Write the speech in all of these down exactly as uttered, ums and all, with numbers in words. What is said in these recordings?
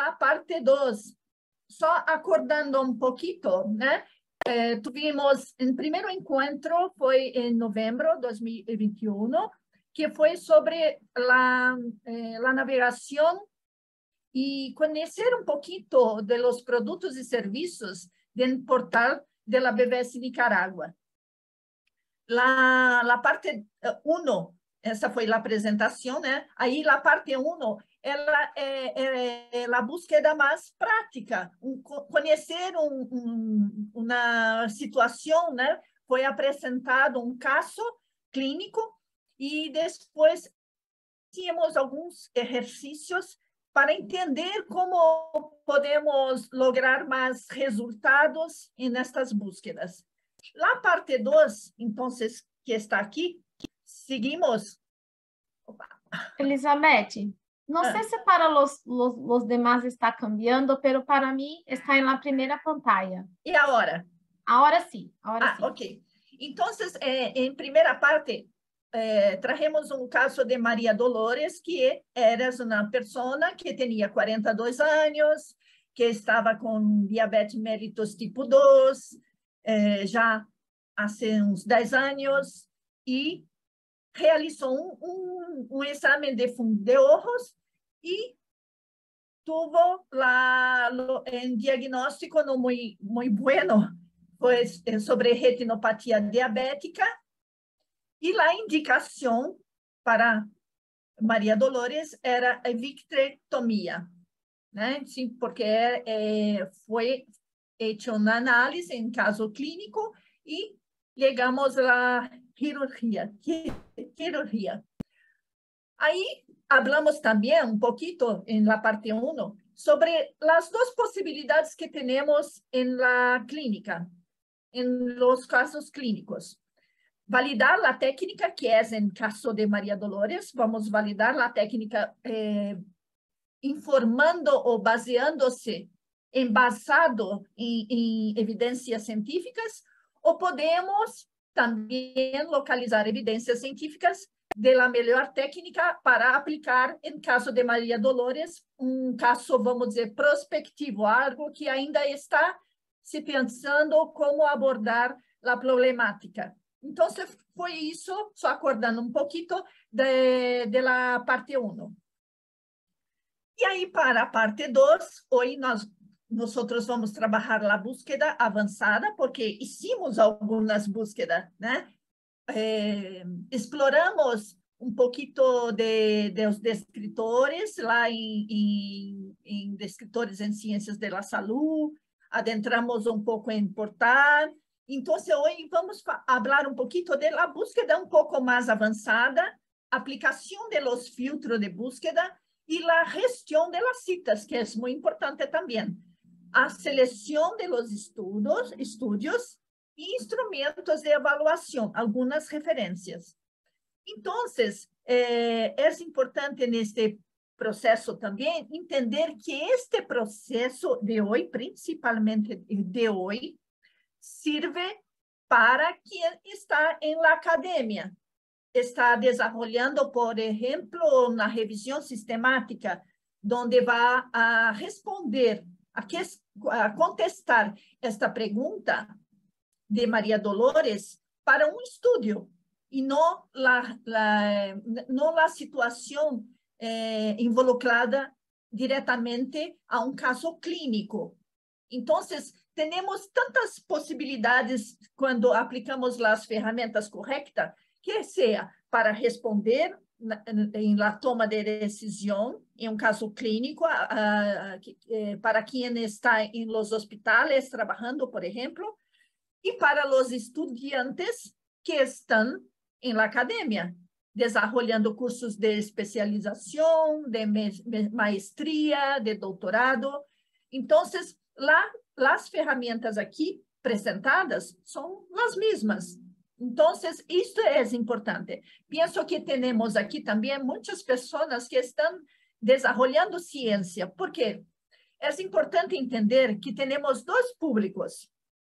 la parte dos. Só acordando um pouquinho, né? Eh, tuvimos, o primeiro encontro foi em novembro de dois mil e vinte e um, que foi sobre a, eh, a navegação e conhecer um pouquinho de los produtos e serviços do portal de la B B S Nicaragua. La, la parte uno, essa foi a apresentação, né? Aí, a parte um, ela é, é a búsqueda mais prática, um, conhecer um, um, uma situação, né? Foi apresentado um caso clínico e depois tínhamos alguns exercícios para entender como podemos lograr mais resultados nestas búsquedas. La parte dos, entonces, que está aqui, seguimos. Opa. Elizabeth, no ah. sé si para los, los, los demás está cambiando, pero para mí está en la primera pantalla. ¿Y ahora? Ahora sí, ahora ah, sí. Ok. Entonces, eh, en primera parte, eh, trajemos un caso de María Dolores, que era una persona que tenía cuarenta y dos años, que estaba con diabetes mellitus tipo dos, eh, já há uns dez anos, e realizou um, um, um exame de fundo de ojos e tuvo la, lo, el diagnóstico no muy, muy bueno, pues sobre retinopatía diabética, e a indicação para Maria Dolores era a vitrectomia, né? Sim, porque é, foi hecha uma análise em caso clínico e chegamos à cirurgia. cirurgia. Aí, hablamos também um pouquinho, em la parte um, sobre as duas possibilidades que temos em la clínica, em los casos clínicos. Validar a técnica, que é em caso de Maria Dolores, vamos validar a técnica eh, informando ou baseando-se, embasado em, em evidências científicas, ou podemos também localizar evidências científicas da melhor técnica para aplicar em caso de Maria Dolores, um caso, vamos dizer, prospectivo, algo que ainda está se pensando como abordar a problemática. Então, foi isso, só acordando um pouquinho de, de la parte um. E aí, para a parte dois, hoje nós, nós vamos trabalhar a búsqueda avançada, porque hicimos algumas búsquedas, né? Eh, exploramos um pouquinho de, de os descritores, lá em, em, em descritores em ciências da saúde, adentramos um pouco em portal. Então, hoje vamos falar um pouquinho da búsqueda um pouco mais avançada, aplicação de los filtros de búsqueda e a gestão de las citas, que é muito importante também. A seleção de los estudos, estudios e instrumentos de avaliação, algumas referências. Então, eh, é importante neste processo também entender que este processo de hoje, principalmente de hoje, sirve para quem está em la academia, está desenvolvendo, por exemplo, na revisão sistemática, onde vai a responder, a, que, a contestar esta pergunta de Maria Dolores para um estudo, e não a, la, não a situação eh, involucrada diretamente a um caso clínico. Então, temos tantas possibilidades quando aplicamos as ferramentas corretas, que seja para responder na, em la toma de decisão, em um caso clínico, a, a, a, para quem está em los hospitais trabalhando, por exemplo, e para os estudantes que estão em la academia, desenvolvendo cursos de especialização, de maestria, de doutorado. Então, lá, as ferramentas aqui apresentadas são as mesmas. Então, isso é importante. Penso que temos aqui também muitas pessoas que estão desenvolvendo ciência. Por quê? É importante entender que temos dois públicos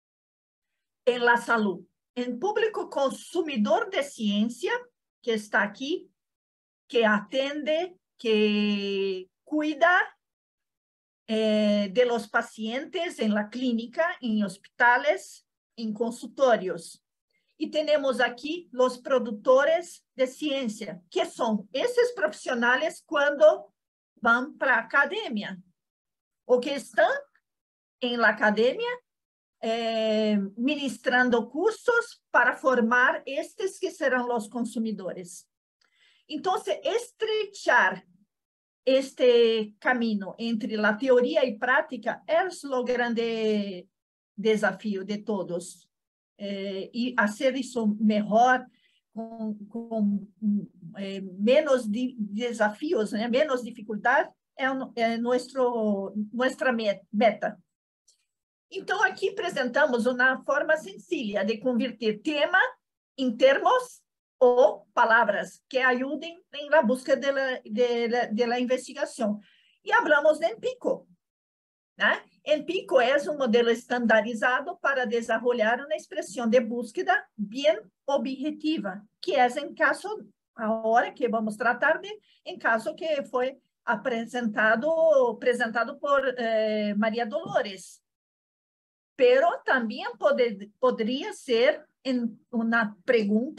em la saúde. Um público consumidor de ciência, que está aqui, que atende, que cuida eh, de los pacientes en la clínica, en hospitales, en consultorios. E temos aqui os produtores de ciência, que são esses profissionais quando vão para a academia, ou que estão em la academia, eh, ministrando cursos para formar estes que serão os consumidores. Então, estrechar este caminho entre a teoria e prática é o grande desafio de todos. Eh, e fazer isso melhor, com, com eh, menos de desafios, né? Menos dificuldade, é, é nosso, nossa meta. Então, aqui apresentamos uma forma sencilla de converter tema em termos ou palavras que ajudem na busca de la, de, la, de la investigação. E falamos em PICO, né? Em PICO é um modelo estandarizado para desenvolver uma expressão de búsqueda bem objetiva, que é em caso, agora que vamos tratar de, em caso que foi apresentado, apresentado por eh, Maria Dolores. Pero também pode, poderia ser em uma pergunta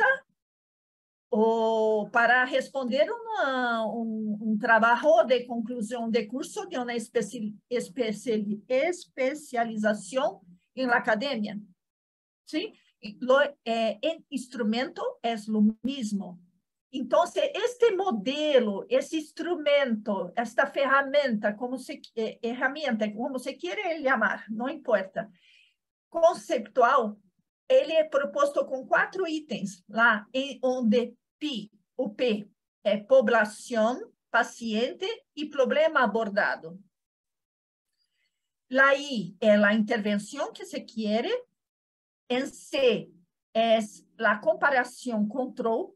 ou para responder uma, um, um trabalho de conclusão de curso de uma especi, especi, especialização em la academia. ¿Sí? Lo, eh, el instrumento é o mesmo. Então, este modelo, esse instrumento, esta ferramenta, como se, eh, ferramenta, como se queira chamar, não importa, conceptual, ele é proposto com quatro itens, lá em onde P, o P é população, paciente e problema abordado. Lá I é a intervenção que se quer, em C é a comparação control,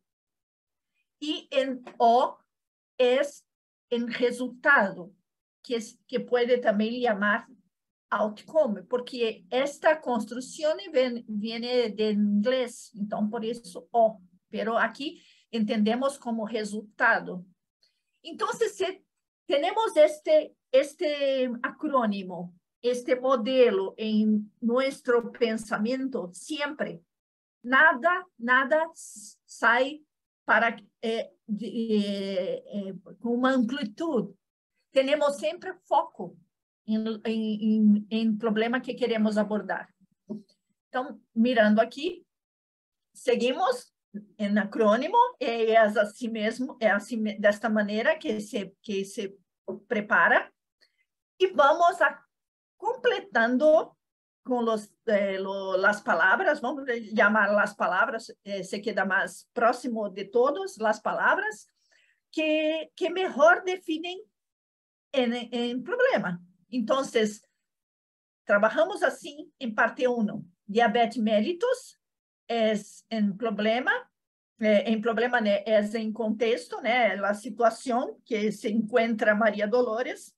e em O é o resultado, que, que pode também chamar outcome, porque esta construção vem, vem de inglês, então por isso O, pero aqui entendemos como resultado. Então, se temos este, este acrônimo, este modelo em nosso pensamento, sempre, nada, nada sai para, eh, de, eh, com uma amplitude. Temos sempre foco em, em, em problema que queremos abordar. Então, mirando aqui, seguimos em acrônimo, é assim mesmo, é assim, desta maneira que se, que se prepara, e vamos a, completando com los, eh, lo, las palavras, vamos chamar as palavras, eh, se queda mais próximo de todos, as palavras, que, que melhor definem em, em problema. Então, trabalhamos assim em parte um, diabetes mellitus é em problema, é, em problema né, é em contexto, né, a situação que se encontra Maria Dolores.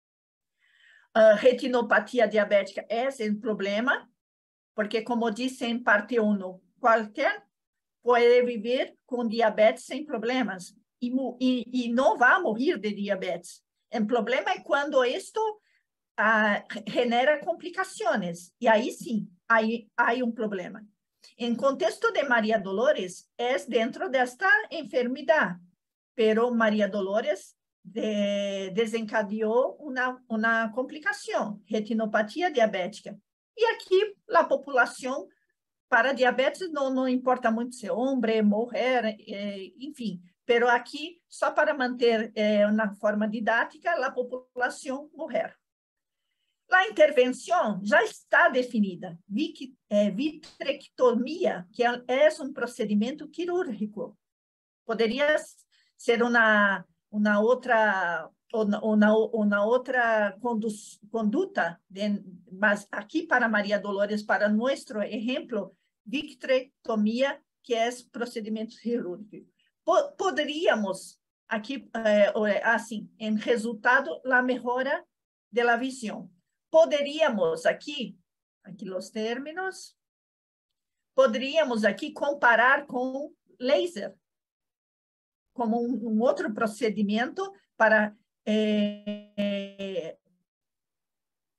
Uh, retinopatia diabética é em problema, porque, como disse em parte um, qualquer pode viver com diabetes sem problemas e, e, e não vai morrer de diabetes. O problema é quando isto uh, genera complicações, e aí sim, aí há um problema. Em contexto de Maria Dolores, é dentro desta enfermidade, pero Maria Dolores de, desencadeou uma, uma complicação, retinopatia diabética. E aqui, a população para diabetes não, não importa muito se é homem, mulher, eh, enfim, pero aqui, só para manter eh, uma forma didática, a população mulher. A intervenção já está definida, vitrectomia, que é um procedimento quirúrgico. Poderia ser uma, uma outra, uma, uma outra conduta, de, mas aqui para Maria Dolores, para nosso exemplo, vitrectomia, que é procedimento cirúrgico. Poderíamos, aqui, assim, em resultado, a melhora da visão. Poderíamos aqui, aqui os términos, poderíamos aqui comparar com laser, como um, um outro procedimento para eh,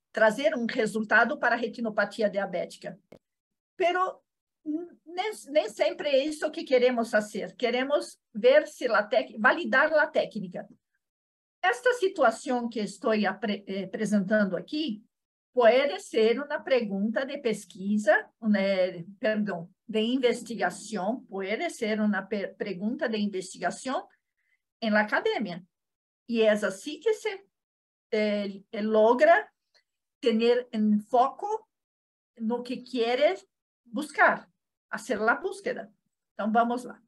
trazer um resultado para a retinopatia diabética. Pero nem, nem sempre é isso que queremos fazer. Queremos ver se a tec... validar a técnica. Esta situação que estou apre... apresentando aqui pode ser uma pergunta de pesquisa, né, perdão, de investigação, pode ser uma per... pergunta de investigação em la academia. E é assim que se eh, logra ter um foco no que queres buscar, fazer a búsqueda. Então, vamos lá.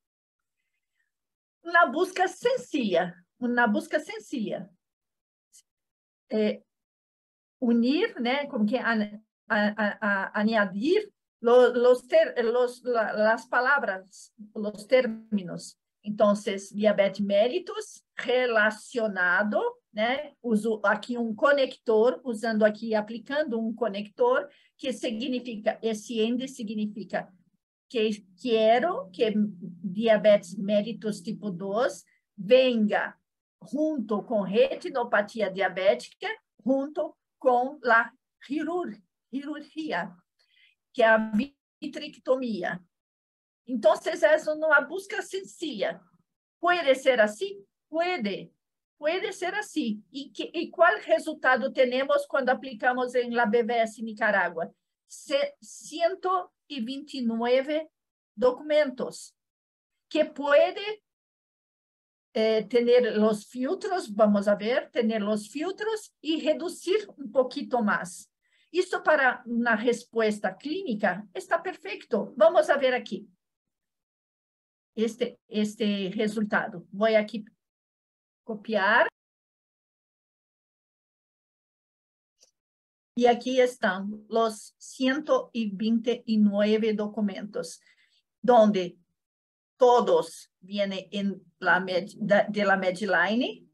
Uma busca sencilla, uma busca sencilla. É, unir, né, como que a, a, a, añadir los, los ter, los, la, las palavras, los términos. Então, diabetes mellitus relacionado, né? Uso aqui um conector, usando aqui, aplicando um conector, que significa, esse ende significa que quero que diabetes mellitus tipo dois venga junto com retinopatia diabética, junto com a cirurgia, que é a vitrectomia. Então, é uma busca sencilla. Pode ser assim? Pode. Pode ser assim. E, que, e qual resultado temos quando aplicamos em la B V S Nicarágua? cento e vinte e nove documentos, que pode eh, ter os filtros, vamos a ver, ter os filtros e reduzir um pouquinho mais. Isso para uma resposta clínica está perfeito. Vamos a ver aqui. Este, este resultado. Vou aqui copiar. E aqui estão os cento e vinte e nove documentos, onde todos vêm em la med, de la Medline.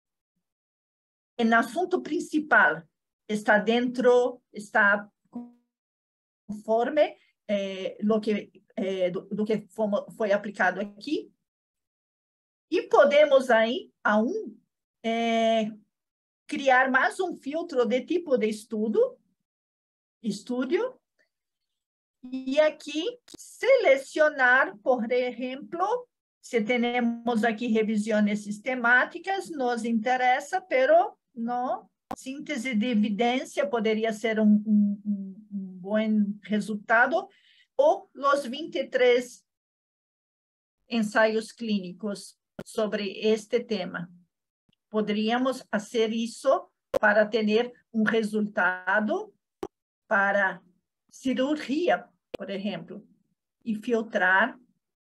O assunto principal está dentro, está conforme eh, lo que, eh, do, do que foi aplicado aqui. E podemos aí, a um, eh, criar mais um filtro de tipo de estudo, estúdio, e aqui selecionar, por exemplo, se temos aqui revisões sistemáticas, nos interessa, pero não, síntese de evidência poderia ser um, um, um, um bom resultado, ou os vinte e três ensaios clínicos sobre este tema. Poderíamos fazer isso para ter um resultado para cirurgia, por exemplo, e filtrar.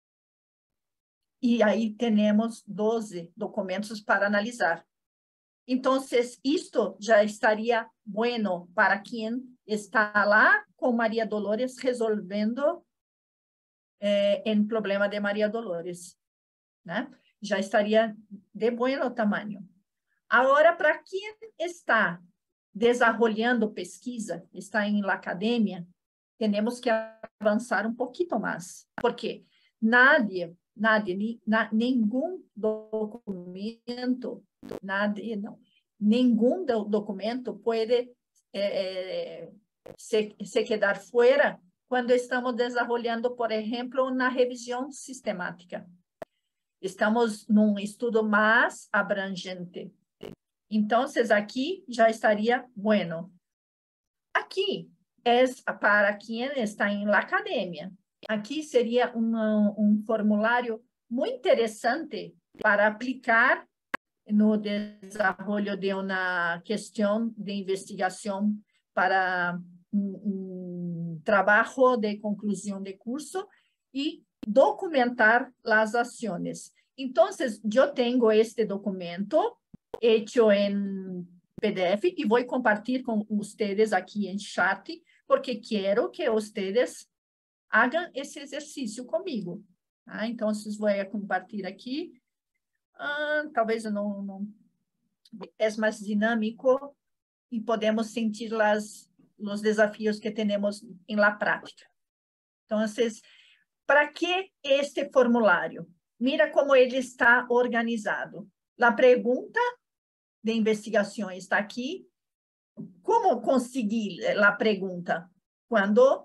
E aí temos doze documentos para analisar. Então, isto já estaria bueno para quem está lá com Maria Dolores resolvendo eh, em problema de Maria Dolores, né? Já estaria de bom tamanho. Agora, para quem está desenvolvendo pesquisa, está em la academia, temos que avançar um pouquinho mais, porque nadie, nadie, na, nenhum documento, nadie, não, nenhum do, documento pode eh, se, se quedar fora quando estamos desenvolvendo, por exemplo, uma revisão sistemática. Estamos num estudo mais abrangente. Então, aqui já estaria bueno. Aqui é para quem está em la academia. Aqui seria um, um formulário muito interessante para aplicar no desenvolvimento de uma questão de investigação para um, um trabalho de conclusão de curso e documentar as ações. Então, eu tenho este documento hecho em P D F e vou compartilhar com vocês aqui em chat, porque quero que vocês hagam esse exercício comigo. Tá? Então, vou compartilhar aqui. Ah, talvez eu não, não... É mais dinâmico e podemos sentir as, os desafios que temos em la prática. Então, para que este formulário? Mira como ele está organizado. A pergunta de investigação está aqui, como conseguir a pergunta? Quando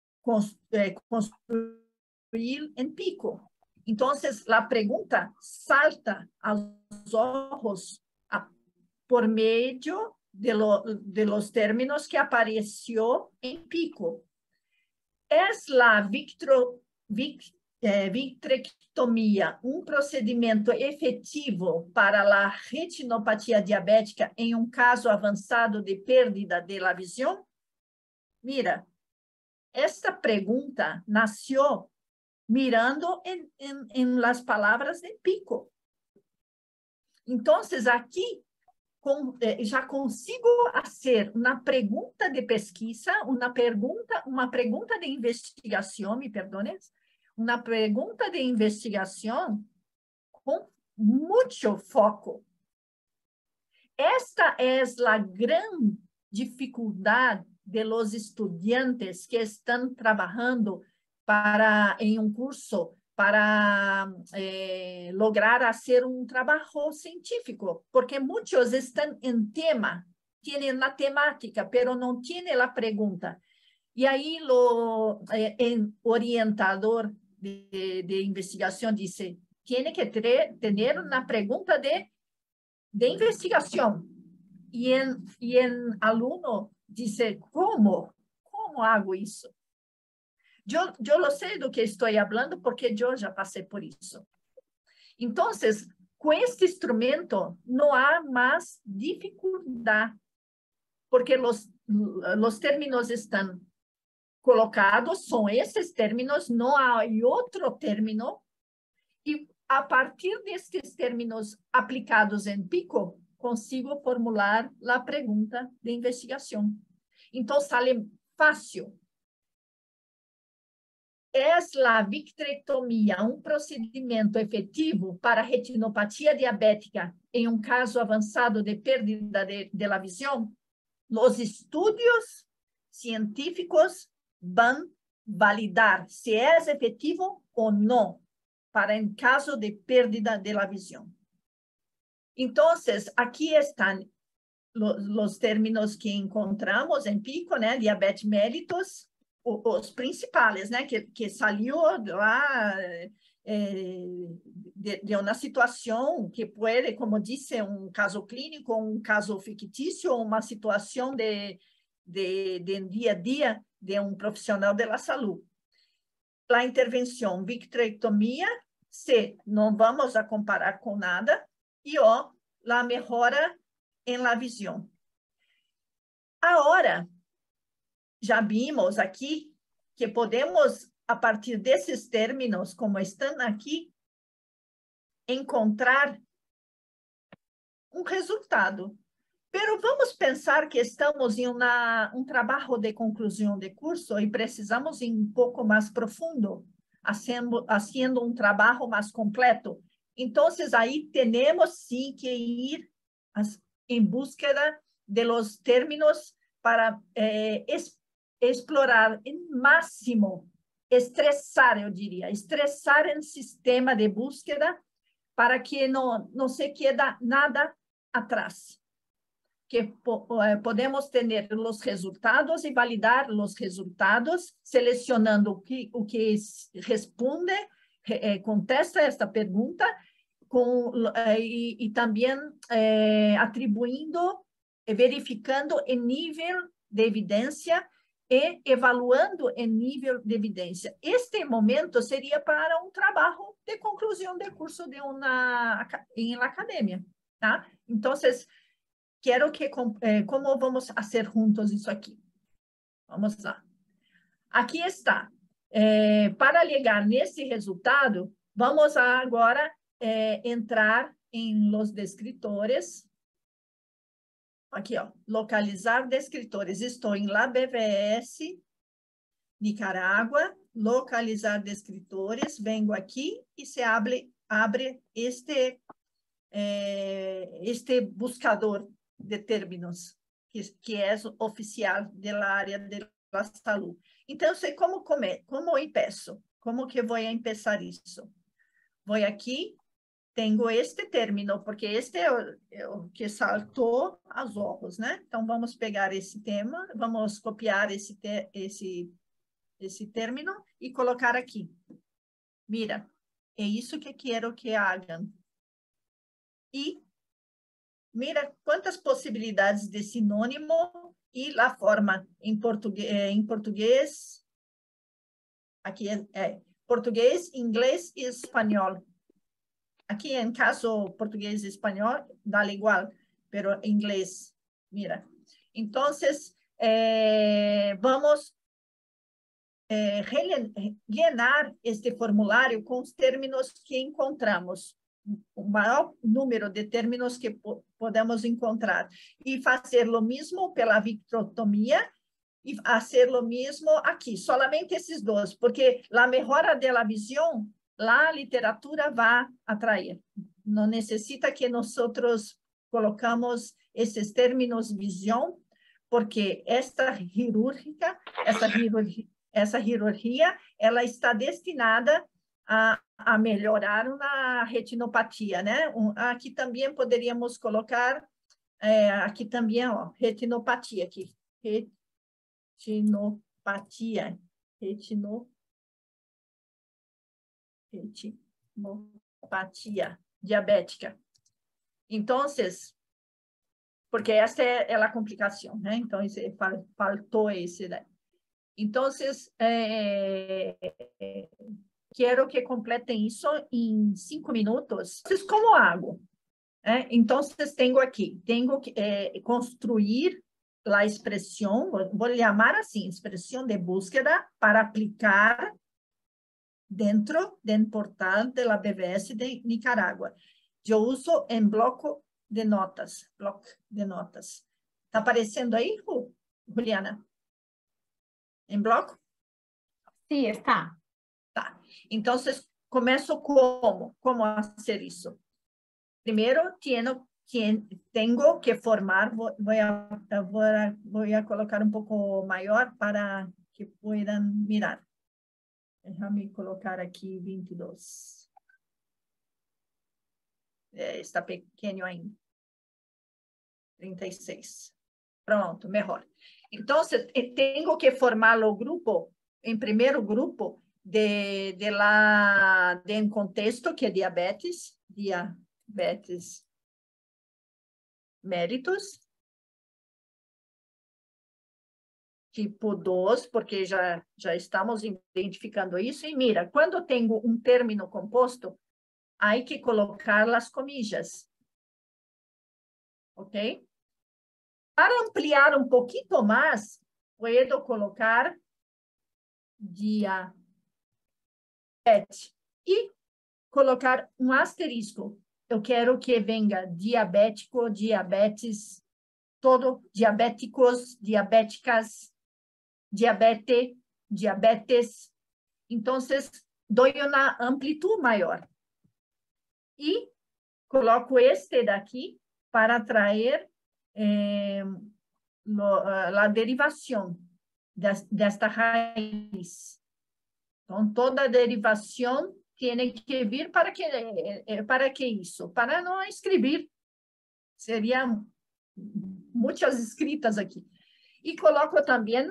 construir em Pico. Então, a pergunta salta aos olhos por meio de, lo, de los términos que apareció en Pico. ¿Es la victro, vic, eh, vitrectomía un procedimento efetivo para la retinopatía diabética en un caso avanzado de pérdida de la visión? Mira, esta pregunta nació mirando en, en, en las palabras de Pico. Entonces, aquí Com, já consigo fazer uma pergunta de pesquisa, uma pergunta, uma pergunta de investigação, me perdone, uma pergunta de investigação com muito foco. Esta é a grande dificuldade de los estudiantes que estão trabalhando para em um curso para eh, lograr fazer um trabalho científico, porque muitos estão em tema, têm a temática, pero não têm a pergunta. E aí o eh, orientador de, de investigação disse, tem que ter, ter uma pergunta de, de investigação. E em, e em aluno disse, como? Como hago isso? Eu, eu lo sei do que estou falando porque eu já passei por isso. Então, com este instrumento, não há mais dificuldade, porque os, os términos estão colocados, são esses términos, não há outro término, e a partir destes términos aplicados em Pico, consigo formular a pergunta de investigação. Então, sale fácil. É a vitrectomia um procedimento efetivo para retinopatia diabética em um caso avançado de perda de, de la visão? Os estudos científicos vão validar se é efetivo ou não para em caso de perda de la visão. Então, aqui estão os términos que encontramos em Pico, né? Diabetes mellitus, os principais, né, que, que saiu lá eh, de, de uma situação que pode, como disse, um caso clínico, um caso fictício, uma situação de, de, de dia a dia de um profissional da saúde. A intervenção vitrectomia, se não vamos a comparar com nada, e ó, a melhora em la visão. Agora, já vimos aqui que podemos, a partir desses términos, como estão aqui, encontrar um resultado. Pero vamos pensar que estamos em uma, um trabalho de conclusão de curso e precisamos ir um pouco mais profundo, fazendo, fazendo um trabalho mais completo. Então, aí temos sim que ir em busca de los términos para eh, explorar em máximo, estressar, eu diria, estressar o sistema de búsqueda para que não, não se quede nada atrás. Que po, eh, podemos ter os resultados e validar os resultados, selecionando o que, o que responde, eh, contesta esta pergunta, com, eh, e, e também eh, atribuindo, verificando o nível de evidência e evaluando o nível de evidência. Este momento seria para um trabalho de conclusão de curso de uma, em la academia, tá? Então, quero que, eh, como vamos fazer juntos isso aqui? Vamos lá. Aqui está. Eh, para chegar nesse resultado, vamos agora eh, entrar em los descritores. Aqui, ó, localizar descritores. Estou em La B V S, Nicarágua, localizar descritores. Vengo aqui e se abre, abre este, eh, este buscador de términos, que, que é oficial da área da saúde. Então, sei como comer, como eu peço, como que vou começar isso. Vou aqui, tenho este término, porque este é o, é o que saltou aos olhos, né? Então, vamos pegar esse tema, vamos copiar esse, te, esse, esse término e colocar aqui. Mira, é isso que quero que hagam. E mira quantas possibilidades de sinônimo e a forma em português, em português aqui é, é português, inglês e espanhol. Aqui, em caso português e espanhol, dá igual, pero inglês, mira. Então, eh, vamos eh, rellenar este formulário com os términos que encontramos, o maior número de términos que po podemos encontrar, e fazer o mesmo pela vitrectomia, e fazer o mesmo aqui, solamente esses dois, porque a melhora da visão, a literatura vai atrair. Não necessita que nós colocamos esses términos visão, porque esta cirúrgica, essa cirurgia, essa cirurgia, ela está destinada a, a melhorar uma retinopatia, né? Um, aqui também poderíamos colocar, é, aqui também, ó, retinopatia, aqui, retinopatia, retino, retinopatia diabética. Então, porque essa é, é a complicação, né? Então, esse, faltou esse daí. Então, é, quero que completem isso em cinco minutos. Como hago? É, então, tenho aqui, tenho que é, construir a expressão, vou chamar assim, expressão de búsqueda para aplicar dentro do portal da B V S de Nicarágua. Eu uso em bloco de notas, bloco de notas. Está aparecendo aí, Juliana? Em bloco? Sim, está. Tá. Então, começo como? Como fazer isso? Primeiro, tenho, tenho que formar, vou, vou, a, vou, a, vou a colocar um pouco maior para que possam mirar. Deixa-me colocar aqui vinte e dois. É, está pequeno ainda. trinta e seis. Pronto, melhor. Então, tenho que formar o grupo, em primeiro grupo, de, de, la, de um contexto que é diabetes, diabetes mellitus, tipo dois, porque já, já estamos identificando isso. E mira, quando tenho um término composto, há que colocar as comillas. Ok? Para ampliar um pouquinho mais, posso colocar diabetes e colocar um asterisco. Eu quero que venha diabético, diabetes, todo, diabéticos, diabéticas, diabete, diabetes. Então, dou uma amplitude maior. E coloco este daqui para atrair eh, lo, a derivação desta raiz. Então, toda derivação tem que vir para que, para que isso? Para não escrever. Seria muitas escritas aqui. E coloco também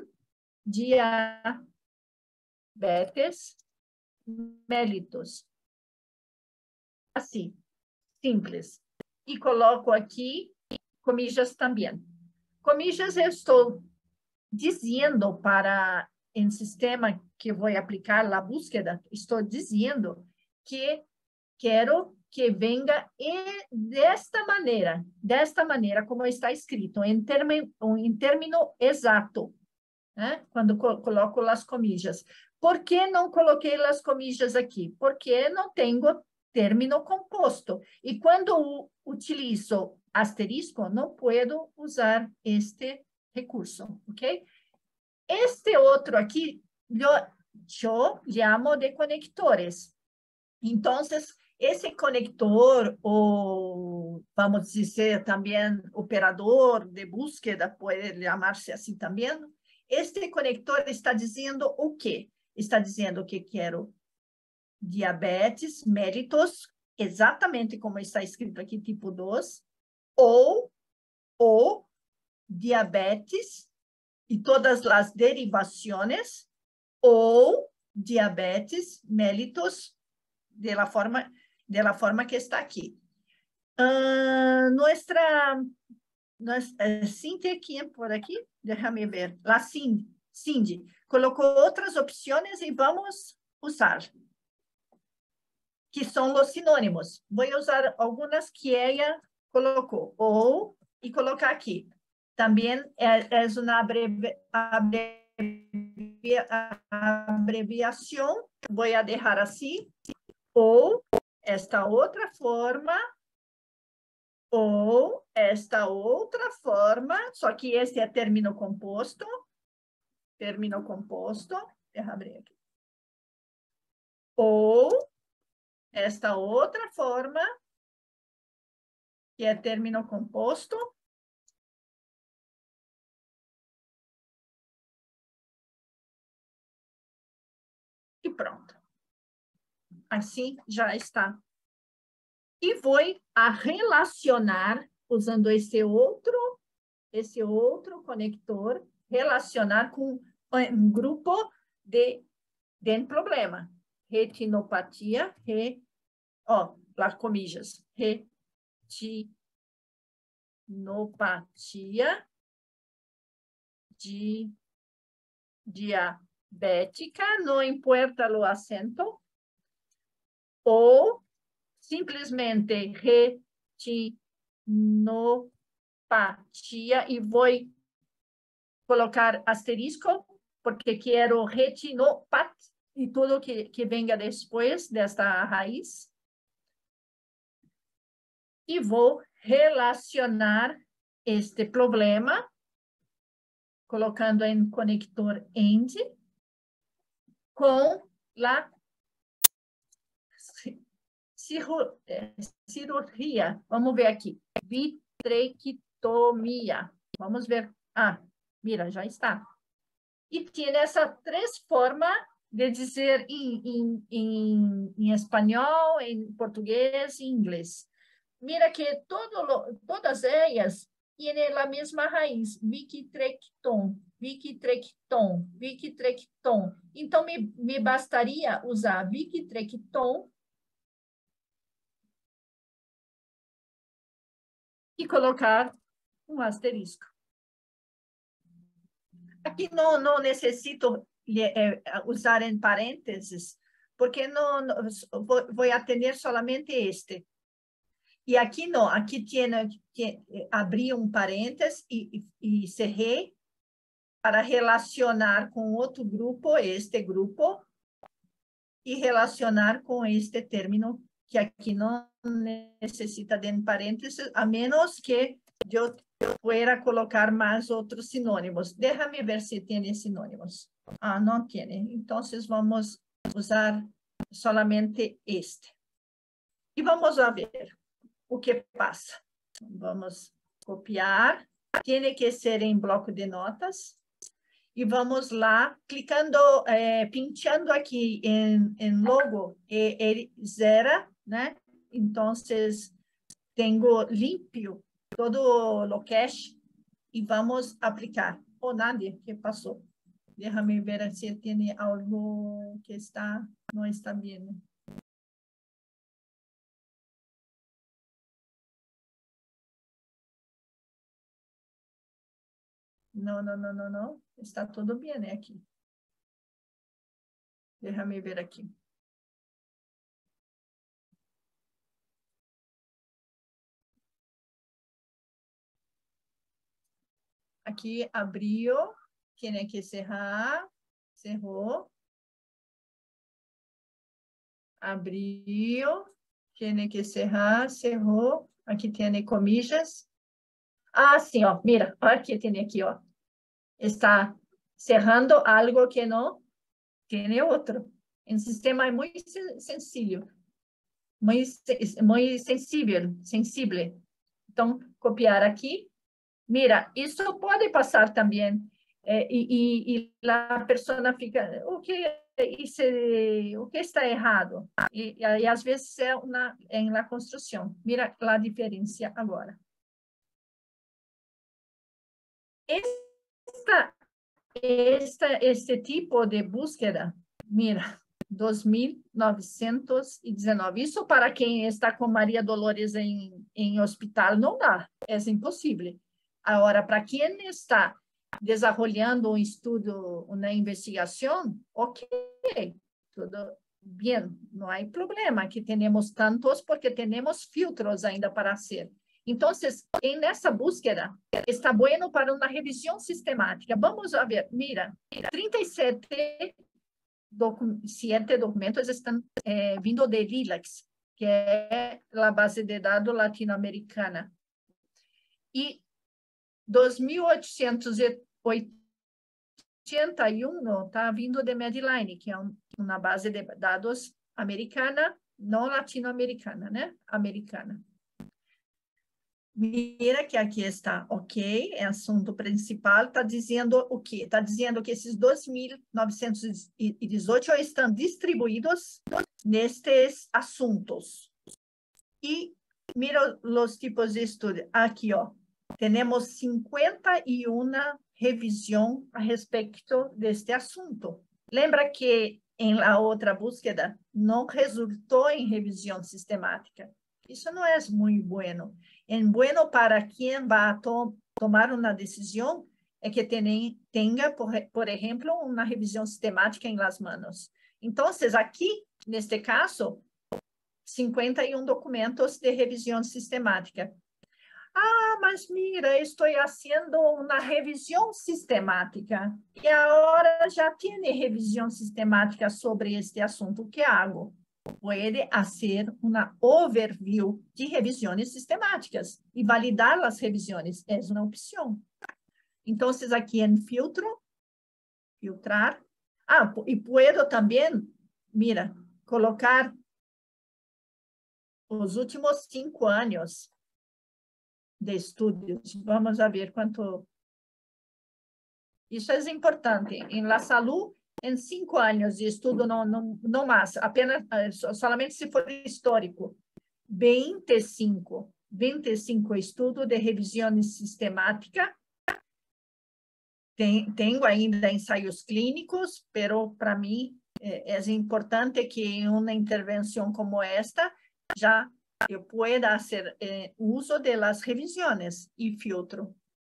diabetes mellitus. Assim, simples. E coloco aqui comillas também. Comillas eu estou dizendo para o sistema que vou aplicar a búsqueda, estou dizendo que quero que venga desta maneira, desta maneira como está escrito, em termo, em término exato, né? Quando co coloco as comillas. Por que não coloquei as comillas aqui? Porque não tenho término composto. E quando utilizo asterisco, não posso usar este recurso, ok? Este outro aqui, eu, eu chamo de conectores. Então, esse conector, ou vamos dizer também operador de búsqueda, pode chamar-se assim também, este conector está dizendo o quê? Está dizendo que quero diabetes mellitus exatamente como está escrito aqui, tipo dois, ou o diabetes e todas as derivações, ou diabetes mellitus, de la forma, de la forma que está aqui. Uh, nuestra, nuestra Cindy aqui, por aqui, déjame ver, la Cindy, Cindy colocou outras opções e vamos usar, que são os sinônimos. Vou usar algumas que ela colocou, ou, e colocar aqui. Também é, é uma abrevia, abrevia, abreviação, vou deixar assim, ou esta outra forma, ou esta outra forma, só que esse é término composto, término composto, deixa eu abrir aqui. Ou esta outra forma, que é término composto, e pronto. Assim já está. E vou a relacionar, usando esse outro, esse outro conector, relacionar com um grupo de, de problema. Retinopatia, re, ó, las comillas, retinopatia de diabética, não importa o acento, ou simplesmente retinopatia, e vou colocar asterisco, porque quero retinopat, e tudo que, que venga depois desta raiz. E vou relacionar este problema, colocando em conector AND, com a cirurgia. Vamos ver aqui. Vitrectomia. Vamos ver. Ah, mira, já está. E tem essas três formas de dizer em, em, em, em espanhol, em português e em inglês. Mira que todo, todas elas têm a mesma raiz, Victrequton, Victrequton, Victrequton. Então, me, me bastaria usar Victrequton e colocar um asterisco. Aqui não, não necessito é, usar em parênteses, porque não, não vou, vou atender somente este. E aqui não, aqui tinha que abrir um parênteses e, e, e cerrei para relacionar com outro grupo, este grupo, e relacionar com este término, que aqui não necessita de parênteses, a menos que eu pueda colocar mais outros sinônimos. Déjame ver se tem sinônimos. Ah, não tem. Então, vamos usar solamente este. E vamos a ver o que passa. Vamos copiar. Tem que ser em bloco de notas. E vamos lá, clicando, eh, pinchando aqui em, em logo, e ele zera, né? Então, tenho limpo todo o cache e vamos aplicar. Oh, Nadia, que passou? Déjame ver se tem algo que está, não está bem. Não, não, não, não, não. Está tudo bem, né, aqui. Déjame ver aqui. Aqui abriu, tem que cerrar, cerrou. Abriu, tem que cerrar, cerrou. Aqui tem comillas. Ah, sim, ó, mira, aqui tem aqui, ó. Está cerrando algo que não tem outro. O sistema é muito sencillo, muito, muito sensível, sensível. Então, copiar aqui. Mira, isso pode passar também. É, e, e, e a pessoa fica, o que e se, o que está errado? E, e às vezes é na, é na construção. Mira a diferença agora. Esta, esta, este tipo de búsqueda, mira, dois mil novecentos e dezenove. Isso para quem está com Maria Dolores em, em hospital não dá, é impossível. Agora, para quem está desenvolvendo um estudo, uma investigação, ok, tudo bem, não há problema. Aqui temos tantos porque temos filtros ainda para hacer. Então, em nessa búsqueda, está bueno para uma revisão sistemática. Vamos a ver, mira, trinta e sete docu siete documentos estão eh, vindo de RELAX, que é a base de dados latino-americana. E dois mil oitocentos e oitenta e um está vindo de Medline, que é um, uma base de dados americana, não latino-americana, né? Americana. Mira que aqui está, ok, é assunto principal, está dizendo o quê? Está dizendo que esses dois mil novecentos e dezoito estão distribuídos nestes assuntos. E mira os tipos de estudo. Aqui, ó, temos cinquenta e uma revisão a respeito deste assunto. Lembra que em la outra búsqueda não resultou em revisão sistemática. Isso não é muito bueno. É bueno para quem vai to tomar uma decisão é que tenha, tenha por, por exemplo, uma revisão sistemática em las manos. Então, aqui, neste caso, cinquenta e um documentos de revisão sistemática. Ah, mas mira, estou fazendo uma revisão sistemática e agora já tem revisão sistemática sobre este assunto. O que hago? Pode fazer uma overview de revisões sistemáticas e validar as revisões. É uma opção. Então, aqui em filtro, filtrar. Ah, e puedo também, mira, colocar os últimos cinco anos de estudos. Vamos a ver quanto... Isso é importante. Em la salud, em cinco anos de estudo, não, não, não mais, apenas, somente se for histórico. vinte e cinco, vinte e cinco estudos de revisão sistemática. Tem, tenho ainda ensaios clínicos, pero para mim é, é importante que em uma intervenção como esta, já eu pueda fazer eh, uso de las revisões e filtro.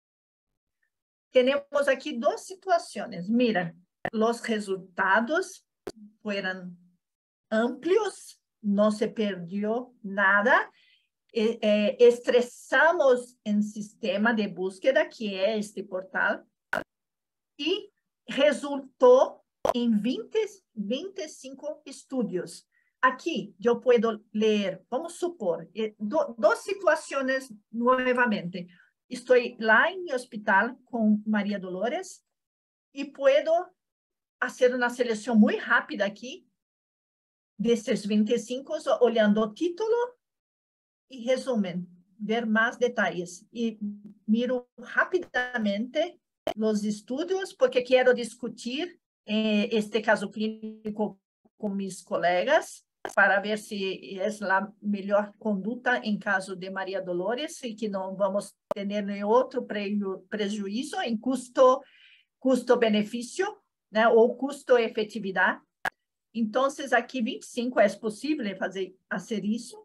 Temos aqui duas situações. Mira, os resultados foram amplios, não se perdeu nada. Eh, eh, estressamos em sistema de búsqueda, que é este portal, e resultou em vinte, vinte e cinco estudos. Aqui, eu posso ler, vamos supor, do, duas situações novamente. Estou lá em hospital com Maria Dolores e posso fazer uma seleção muito rápida aqui desses vinte e cinco, olhando o título e resumen, ver mais detalhes. E miro rapidamente os estudos, porque quero discutir eh, este caso clínico com meus colegas, para ver se é a melhor conduta em caso de Maria Dolores e que não vamos ter nenhum outro preju prejuízo em custo, custo-benefício, né, ou custo-efetividade. Então, aqui vinte e cinco é possível fazer, fazer isso.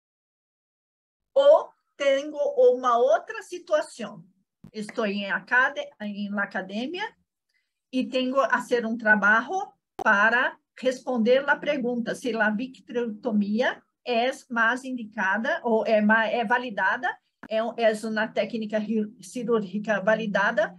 Ou tenho uma outra situação. Estou em, acad em academia e tenho a fazer um trabalho para responder a pergunta se a vitrectomia é mais indicada ou é, é validada, é, é uma técnica cirúrgica validada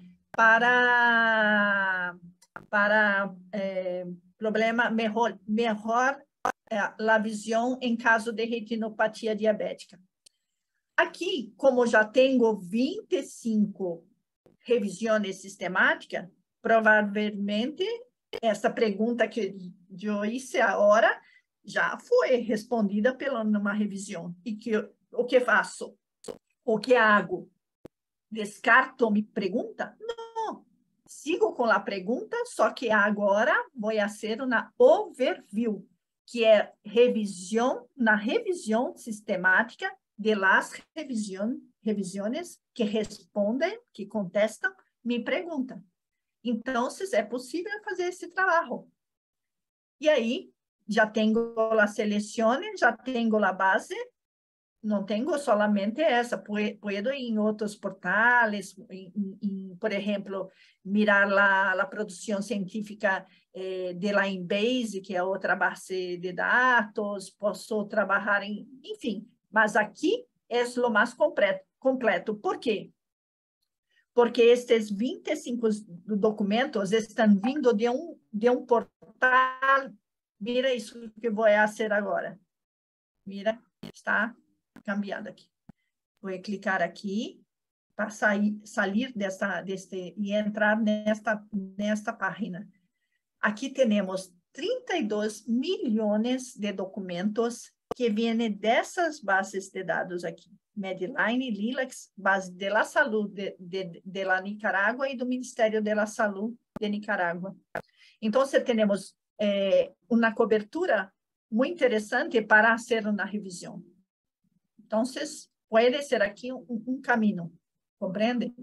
para, para é, problema melhor, melhor é, a visão em caso de retinopatia diabética. Aqui, como já tenho vinte e cinco revisões sistemáticas, provavelmente essa pergunta que eu hice agora já foi respondida pela uma revisão. E que o que faço? O que hago? Descarto minha pergunta? Não. sigo com a pergunta, só que agora vou fazer uma overview, que é revisão, na revisão sistemática de las revisão, revisões que respondem, que contestam minha pergunta. Então, é possível fazer esse trabalho. E aí, já tenho a seleção, já tenho a base, não tenho solamente essa, puedo ir em outros portales, em, em, por exemplo, mirar la, la produção científica eh, de la Embase, que é outra base de dados, posso trabalhar em, enfim, mas aqui é o mais completo, completo. Por quê? Porque estes vinte e cinco documentos estão vindo de um, de um portal. Mira isso que vou fazer agora. Mira, está cambiando aqui. Vou clicar aqui para sair, sair dessa, deste e entrar nesta, nesta página. Aqui temos trinta e dois milhões de documentos que vêm dessas bases de dados aqui. Medline, Lilacs, base de la Salud de, de, de la Nicarágua e do Ministério de la Salud de Nicarágua. Então, temos eh, uma cobertura muito interessante para fazer uma revisão. Então, pode ser aqui um, um caminho, compreende?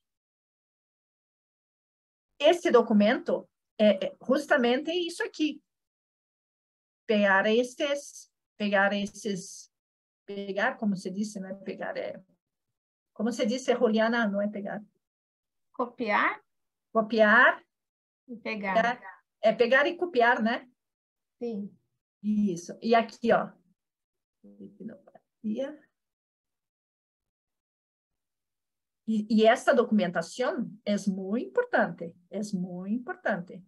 Esse documento é justamente isso aqui. Pegar estes, pegar esses, pegar, como se disse, não é pegar, é, como se disse, Juliana, não é pegar. Copiar? Copiar. E pegar. pegar. É pegar e copiar, né? Sim. Isso. E aqui, ó. E, e essa documentação é muito importante, é muito importante.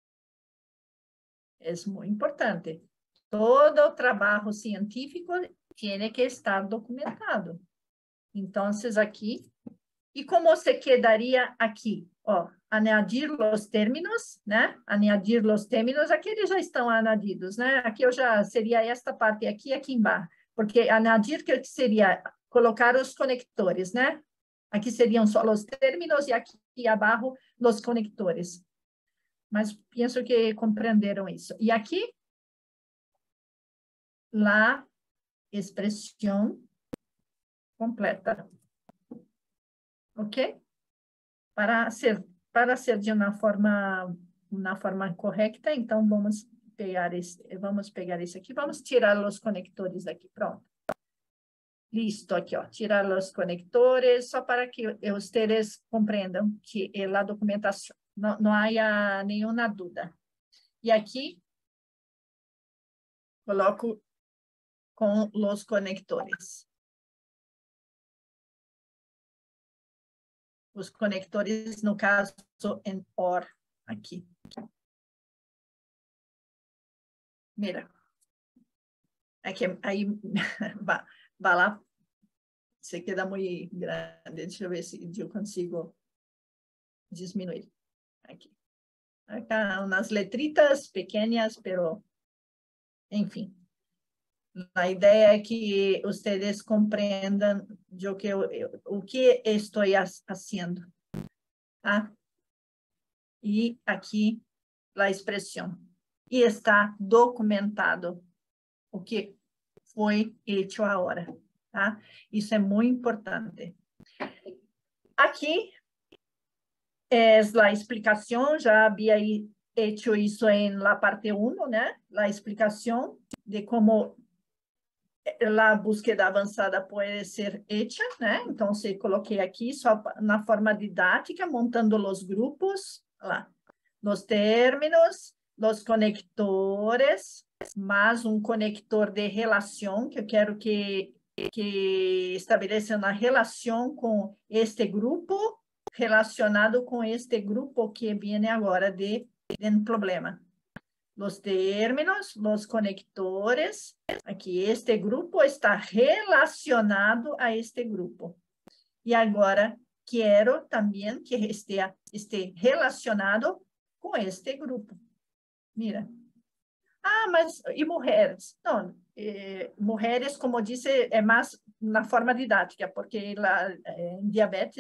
É muito importante. Todo o trabalho científico tem que estar documentado. Então, aqui, e como se quedaria aqui? Ó, añadir os términos, né? Añadir os términos, aqui eles já estão añadidos, né? Aqui eu já seria esta parte aqui e aqui embaixo, porque añadir que seria colocar os conectores, né? Aqui seriam só os términos e aqui abaixo os conectores. Mas penso que compreenderam isso. E aqui, a expressão completa. Ok? Para ser, para ser de uma forma, uma forma correta, então vamos pegar esse, vamos pegar esse aqui, vamos tirar os conectores daqui, pronto. Listo, aqui, ó, tirar os conectores, só para que vocês compreendam que é a documentação, não, não há nenhuma dúvida. E aqui, coloco com os conectores. Os conectores, no caso, em OR, aqui. Mira. Aqui, aí, vai lá. Isso aqui dá muito grande. Deixa eu ver se eu consigo diminuir. Aqui. Acá, umas letritas pequenas, pero, enfim. A ideia é que vocês compreendam o que eu, o que estou fazendo. Tá? E aqui, a expressão. E está documentado o que foi feito agora. Tá? Isso é muito importante. Aqui é a explicação, já havia feito isso em la parte um, né? A explicação de como a búsqueda avançada pode ser feita, né? Então, se coloquei aqui só na forma didática, montando os grupos, lá, os términos, os conectores, mais um conector de relação, que eu quero que, que estabeleça uma relação com este grupo, relacionado com este grupo que vem agora de, de problema. Os términos, os conectores, aqui este grupo está relacionado a este grupo. E agora, quero também que esteja, esteja relacionado com este grupo. Mira. Ah, mas e mulheres? Não, eh, mulheres, como disse, é mais na forma didática, porque lá, eh, em diabetes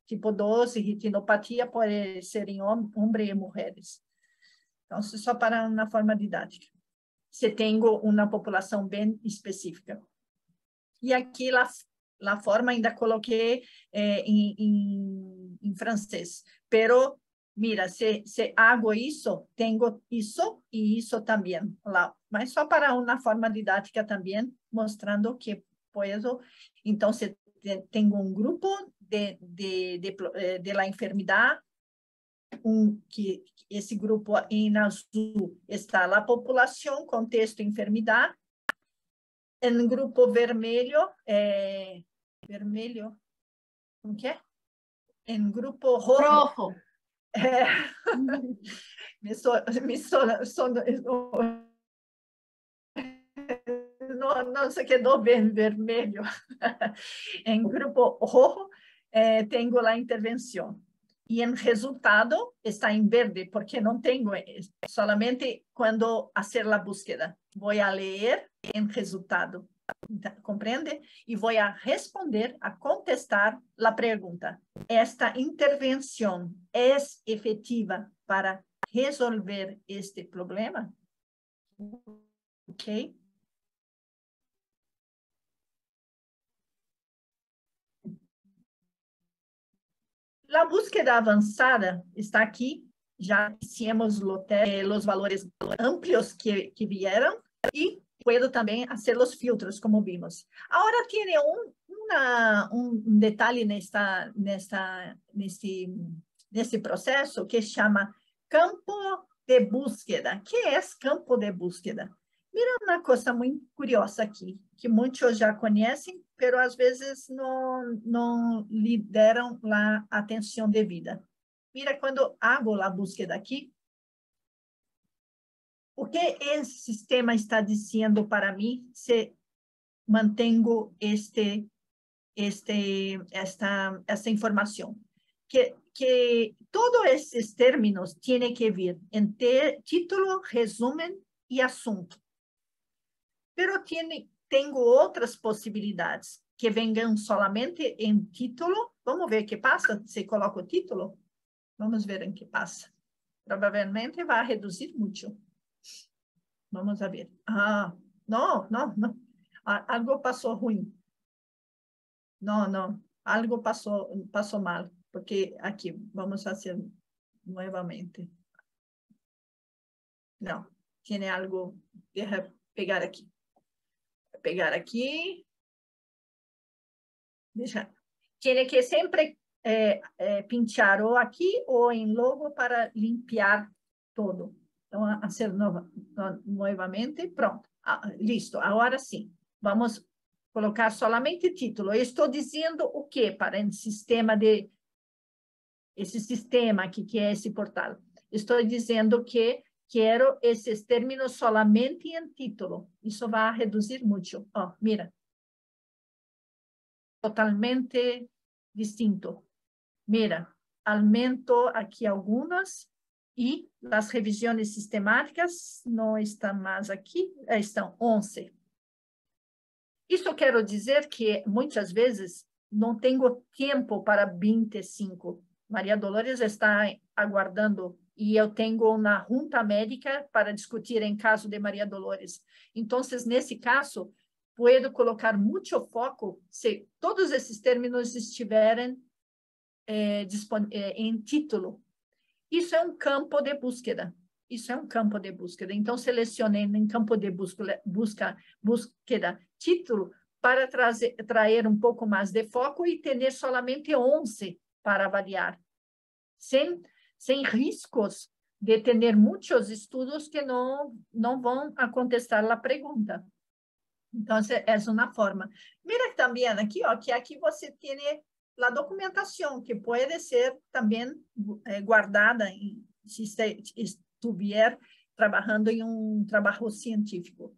Tipo doze, retinopatia pode ser em homens e mulheres. Então, só para uma forma didática. Se tenho uma população bem específica. E aqui, lá, lá forma, ainda coloquei eh, em, em, em francês. Pero, mira, se, se hago isso, tenho isso e isso também. Lá. Mas só para uma forma didática também, mostrando que posso. Então, se tenho um grupo de, de, de, de, de la enfermidade, um, que esse grupo em azul está a população, contexto, enfermidade. Em grupo vermelho, é, vermelho, como que é? Em grupo rojo. Rojo. É, me so, me so, so, não, não se quedou bem vermelho. Em grupo rojo, eh, tenho a intervenção. E em resultado, está em verde, porque não tenho, solamente quando fazer a búsqueda. Vou a ler em resultado, compreende? E vou a responder, a contestar a pergunta. Esta intervenção é efetiva para resolver este problema? Ok? A búsqueda avançada está aqui, já hicimos os valores amplios que, que vieram e puedo também fazer os filtros, como vimos. Agora, tem um, uma, um detalhe nesta, nesta, nesse, nesse processo que chama campo de búsqueda. O que é esse campo de búsqueda? Mira uma coisa muito curiosa aqui, que muitos já conhecem, mas às vezes não, não lhe deram a atenção devida. Mira, quando hago a búsqueda aqui, o que esse sistema está dizendo para mim se mantenho este, este, esta, esta informação? Que, que todos esses termos têm que vir em título, resumo e assunto. Pero tiene, tenho outras possibilidades que venham solamente em título. Vamos ver o que passa se coloco o título? Vamos ver em que passa. Provavelmente vai reduzir muito. Vamos ver. Ah, não, não, não. Algo passou ruim. Não, não. Algo passou, passou mal. Porque aqui, vamos fazer novamente. Não, tem algo. Deixa pegar aqui. Pegar aqui. Deixa. Tem que sempre é, é, pinchar ou aqui ou em logo para limpar todo. Então, a fazer nova, novamente. Pronto. Ah, listo. Agora sim. Vamos colocar solamente título. Eu estou dizendo o que para esse sistema de esse sistema aqui que é esse portal. Estou dizendo que quero esses termos solamente em título. Isso vai reduzir muito. Ó, oh, mira. Totalmente distinto. Mira, aumento aqui algumas e as revisões sistemáticas não estão mais aqui, estão onze. Isso quero dizer que muitas vezes não tenho tempo para vinte e cinco. Maria Dolores está aguardando e eu tenho uma junta médica para discutir em caso de Maria Dolores. Então, nesse caso, puedo colocar muito foco se todos esses termos estiverem eh, eh, em título. Isso é um campo de búsqueda. Isso é um campo de búsqueda. Então, selecionei em campo de busca, busca, búsqueda título para trazer, trazer um pouco mais de foco e ter solamente onze para avaliar, sem, sem riscos de ter muitos estudos que não, não vão a contestar a pergunta. Então, essa é uma forma. Mira também aqui, ó, que aqui você tem a documentação, que pode ser também eh, guardada, em, se estiver trabalhando em um trabalho científico.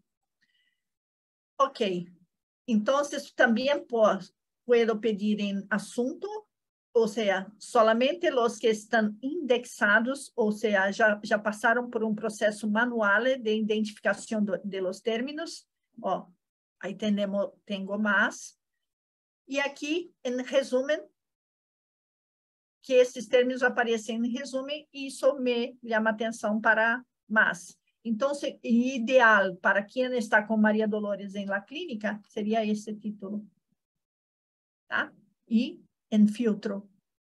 Ok. Então, também posso, puedo pedir em assunto, ou seja, solamente os que estão indexados, ou seja, já, já passaram por um processo manual de identificação do, de los términos. Ó, aí temos, tenho mais. E aqui, em resumo, que esses termos aparecem em resumo, e isso me chama atenção para mais. Então, ideal para quem está com Maria Dolores em la clínica seria esse título. Tá? E em filtro.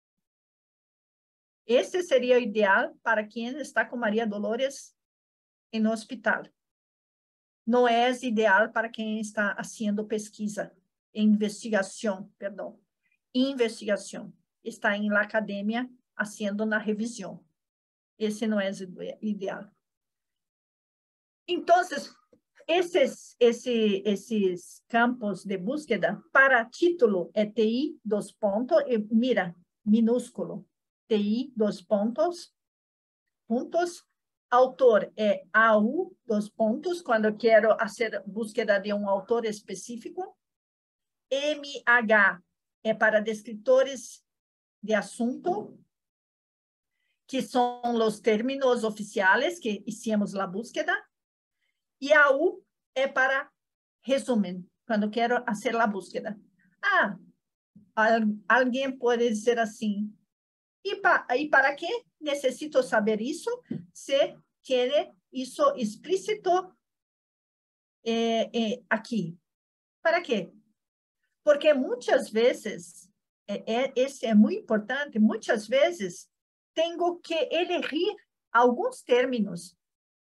Esse seria o ideal para quem está com Maria Dolores em hospital. Não é ideal para quem está fazendo pesquisa, investigação, perdão, investigação. Está em la academia, fazendo na revisão. Esse não é ideal. Então, esses, esses, esses campos de búsqueda, para título é T I, dois pontos, e mira, minúsculo, T I, dois pontos, pontos, autor é A U, dois pontos, quando eu quero fazer búsqueda de um autor específico, M H é para descritores de assunto, que são os términos oficiais que hicimos a búsqueda, e a U é para resumen, quando quero fazer a búsqueda. Ah, alguém pode dizer assim, e, pa, e para que necessito saber isso? Se quer isso explícito é, é, aqui. Para quê? Porque muitas vezes, é, é, esse é muito importante, muitas vezes tenho que elegir alguns términos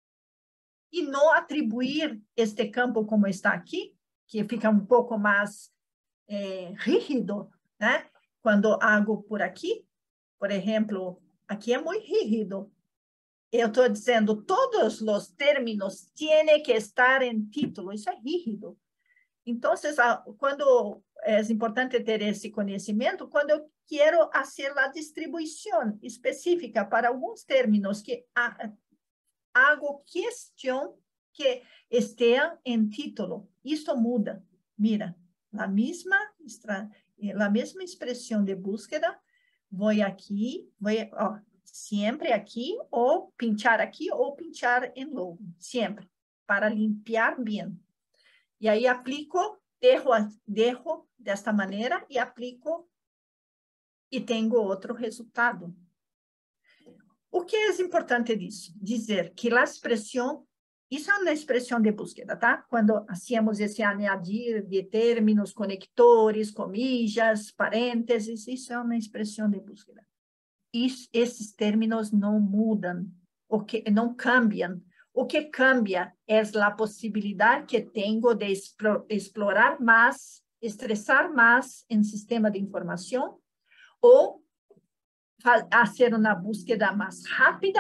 e não atribuir este campo como está aqui, que fica um pouco mais é, rígido, né? Quando hago por aqui, por exemplo, aqui é muito rígido. Eu estou dizendo, todos os términos têm que estar em título, isso é rígido. Então, quando é importante ter esse conhecimento, quando eu quero fazer a distribuição específica para alguns términos que hago questão que estejam em título. Isso muda. Mira, a mesma, a mesma expressão de búsqueda, vou aqui, vou, ó, sempre aqui, ou pinchar aqui, ou pinchar em logo, sempre, para limpar bem. E aí aplico, derro, derro desta maneira e aplico e tenho outro resultado. O que é importante disso? Dizer que a expressão, isso é uma expressão de búsqueda, tá? Quando hacíamos esse añadir de términos, conectores, comillas, parênteses, isso é uma expressão de búsqueda. Isso, esses términos não mudam, o que, não cambiam. O que cambia é a possibilidade que tenho de explorar mais, estressar mais em sistema de informação, ou fazer uma búsqueda mais rápida,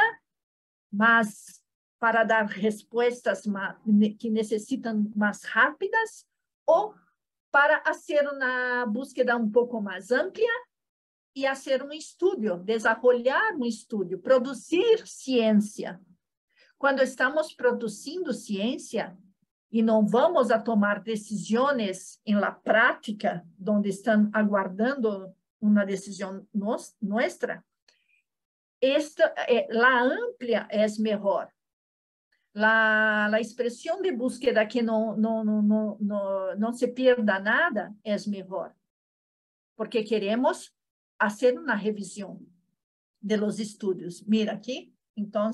mas para dar respostas que necessitam mais rápidas, ou para fazer uma búsqueda um pouco mais ampla e fazer um estudo, desenvolver um estudo, produzir ciência. Quando estamos produzindo ciência e não vamos a tomar decisões em la prática, onde estão aguardando uma decisão nossa, esta, é, la ampla é melhor. La, la expressão de búsqueda que não, não, não, não, não, não se perda nada é melhor. Porque queremos fazer uma revisão de los estudos. Mira aqui, então,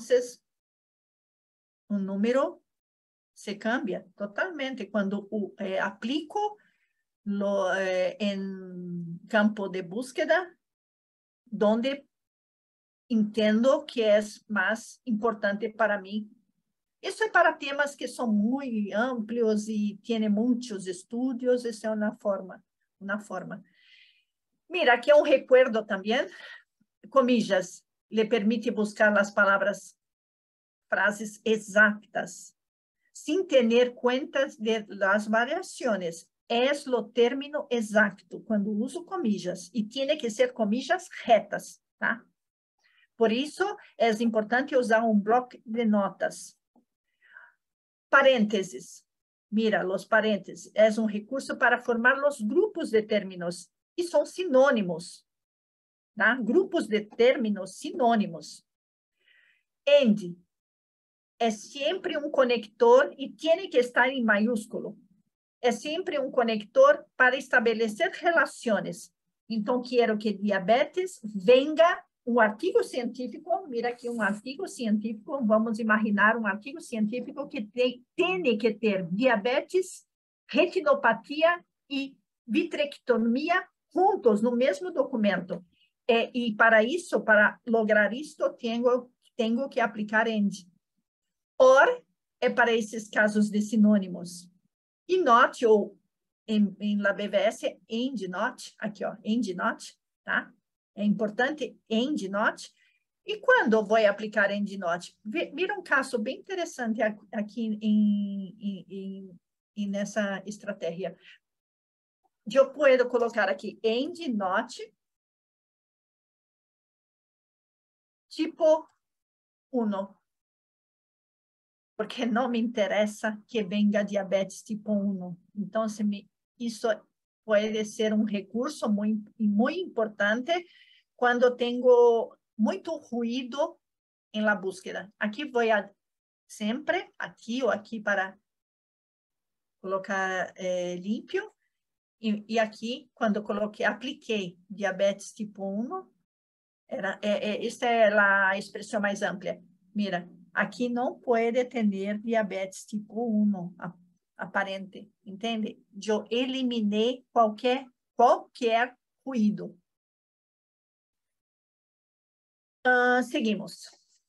o número se cambia totalmente quando o, eh, aplico lo, eh, em campo de búsqueda, onde entendo que é mais importante para mim. Isso é para temas que são muito amplios e têm muitos estudos, essa é uma forma, uma forma. Mira, aqui é um recuerdo também, comillas, lhe permite buscar as palavras, frases exatas, sin tener cuentas de las variaciones. Es lo término exacto quando uso comillas, e tiene que ser comillas retas, tá? Por isso, é importante usar um bloco de notas. Parênteses. Mira, los parênteses. É um recurso para formar os grupos de términos, e são sinônimos, tá? Grupos de términos sinônimos. And é sempre um conector e tem que estar em maiúsculo. É sempre um conector para estabelecer relações. Então, quero que diabetes venga um artigo científico, mira aqui um artigo científico, vamos imaginar um artigo científico que tem, tem que ter diabetes, retinopatia e vitrectomia juntos no mesmo documento. E, e para isso, para lograr isto, tenho, tenho que aplicar E N D. Or é para esses casos de sinônimos. E not, ou em, em la B V S, and not, aqui, ó, and not, tá? É importante, and not. E quando eu vou aplicar and not? Vira um caso bem interessante aqui em, em, em, em nessa estratégia. Eu posso colocar aqui and not, tipo um. Porque não me interessa que venga diabetes tipo um. Então, se me, isso pode ser um recurso muito, muito importante quando tenho muito ruído em la búsqueda. Aqui vou a, sempre, aqui ou aqui para colocar eh, limpo. E, e aqui, quando coloquei, apliquei diabetes tipo um, era, é, é, esta é a expressão mais ampla. Mira, aqui não pode ter diabetes tipo um aparente, entende? Eu eliminei qualquer, qualquer ruído. Uh, seguimos.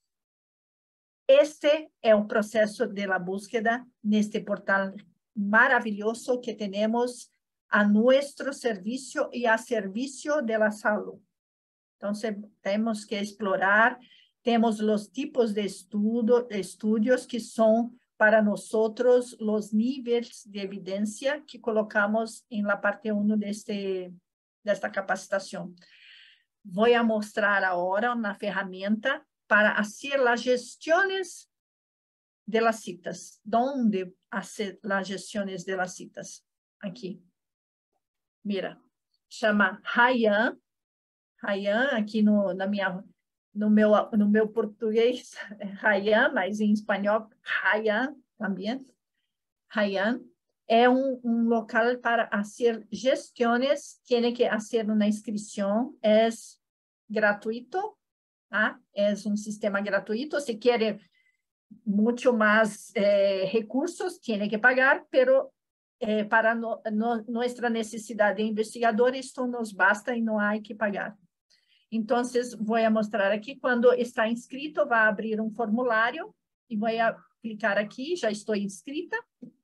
Este é o processo de la búsqueda neste portal maravilhoso que temos a nosso serviço e a serviço de la salud. Então, temos que explorar, temos os tipos de estudo, estudos que são para nós os níveis de evidência que colocamos em la parte um deste, desta capacitação. Vou mostrar agora uma ferramenta para fazer as gestiones de las citas. Onde fazer as gestiones de las citas? Aqui. Mira, chama Ryan. Ryan, aqui no, na minha, no, meu, no meu português, é Ryan, mas em espanhol, Ryan também. Ryan é um, um local para fazer gestiones, tem que fazer uma inscrição, é gratuito, tá? É um sistema gratuito, se quer muito mais eh, recursos, tem que pagar, pero eh, para no, no, nossa necessidade de investigador, isto nos basta e não há que pagar. Então, vou mostrar aqui, quando está inscrito, vai abrir um formulário, e vou clicar aqui, já estou inscrita,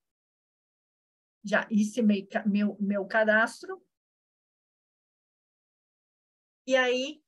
já hice meu, meu, meu cadastro, e aí,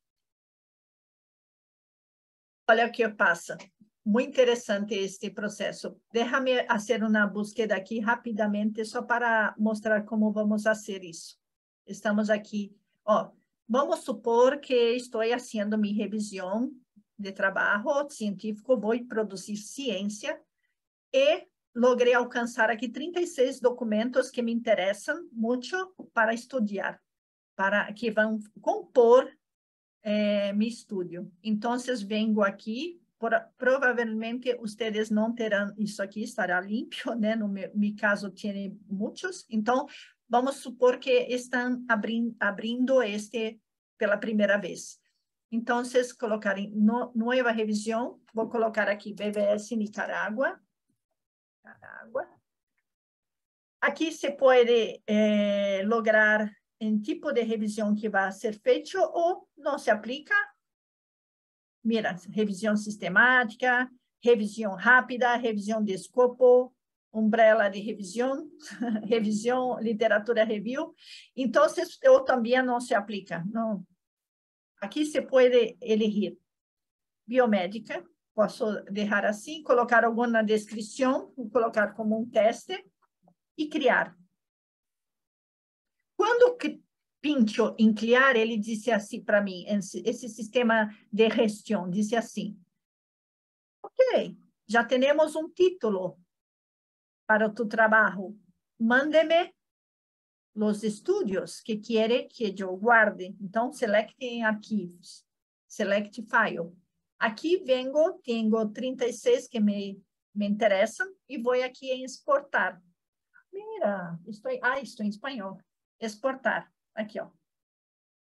olha o que passa. Muito interessante este processo. Deixa-me fazer uma búsqueda aqui rapidamente, só para mostrar como vamos fazer isso. Estamos aqui, ó, vamos supor que estou fazendo minha revisão de trabalho científico, vou produzir ciência e logrei alcançar aqui trinta e seis documentos que me interessam muito para estudar, para que vão compor eh, meu estudo. Então, venho aqui, por, provavelmente vocês não terão isso aqui, estará limpo, né? No meu, meu caso, tem muitos. Então, vamos supor que estão abrindo, abrindo este pela primeira vez. Então, vocês colocarem no, nova revisão, vou colocar aqui B V S Nicarágua. Nicarágua. Aqui se pode eh, lograr em tipo de revisão que vai ser feito ou não se aplica. Mira, revisão sistemática, revisão rápida, revisão de escopo, umbrella de revisão, revisão, literatura review. Então, eu também não se aplica. Não. Aqui se pode elegir biomédica, posso deixar assim, colocar alguma descrição, colocar como um teste e criar. Quando pincho em criar, ele disse assim para mim, esse, esse sistema de gestão, disse assim, ok, já temos um título para o tu trabalho, mande-me os estudos que quer que eu guarde. Então, select em arquivos, select file. Aqui vengo, tenho trinta e seis que me, me interessam e vou aqui em exportar. Mira, estou, ah, estou em espanhol. Exportar, aqui, ó.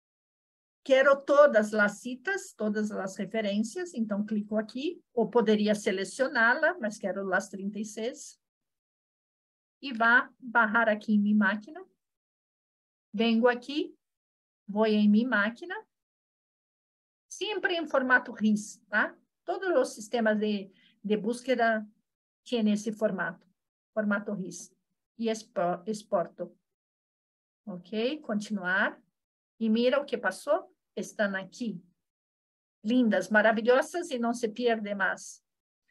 Quero todas as citas, todas as referências, então clico aqui, ou poderia selecioná-la, mas quero as trinta e seis. E vá barrar aqui em minha máquina. Venho aqui, vou em minha máquina, sempre em formato R I S, tá? Todos os sistemas de, de búsqueda têm esse formato, formato R I S. E exporto. Ok, continuar. E mira o que passou. Estão aqui. Lindas, maravilhosas e não se perde mais.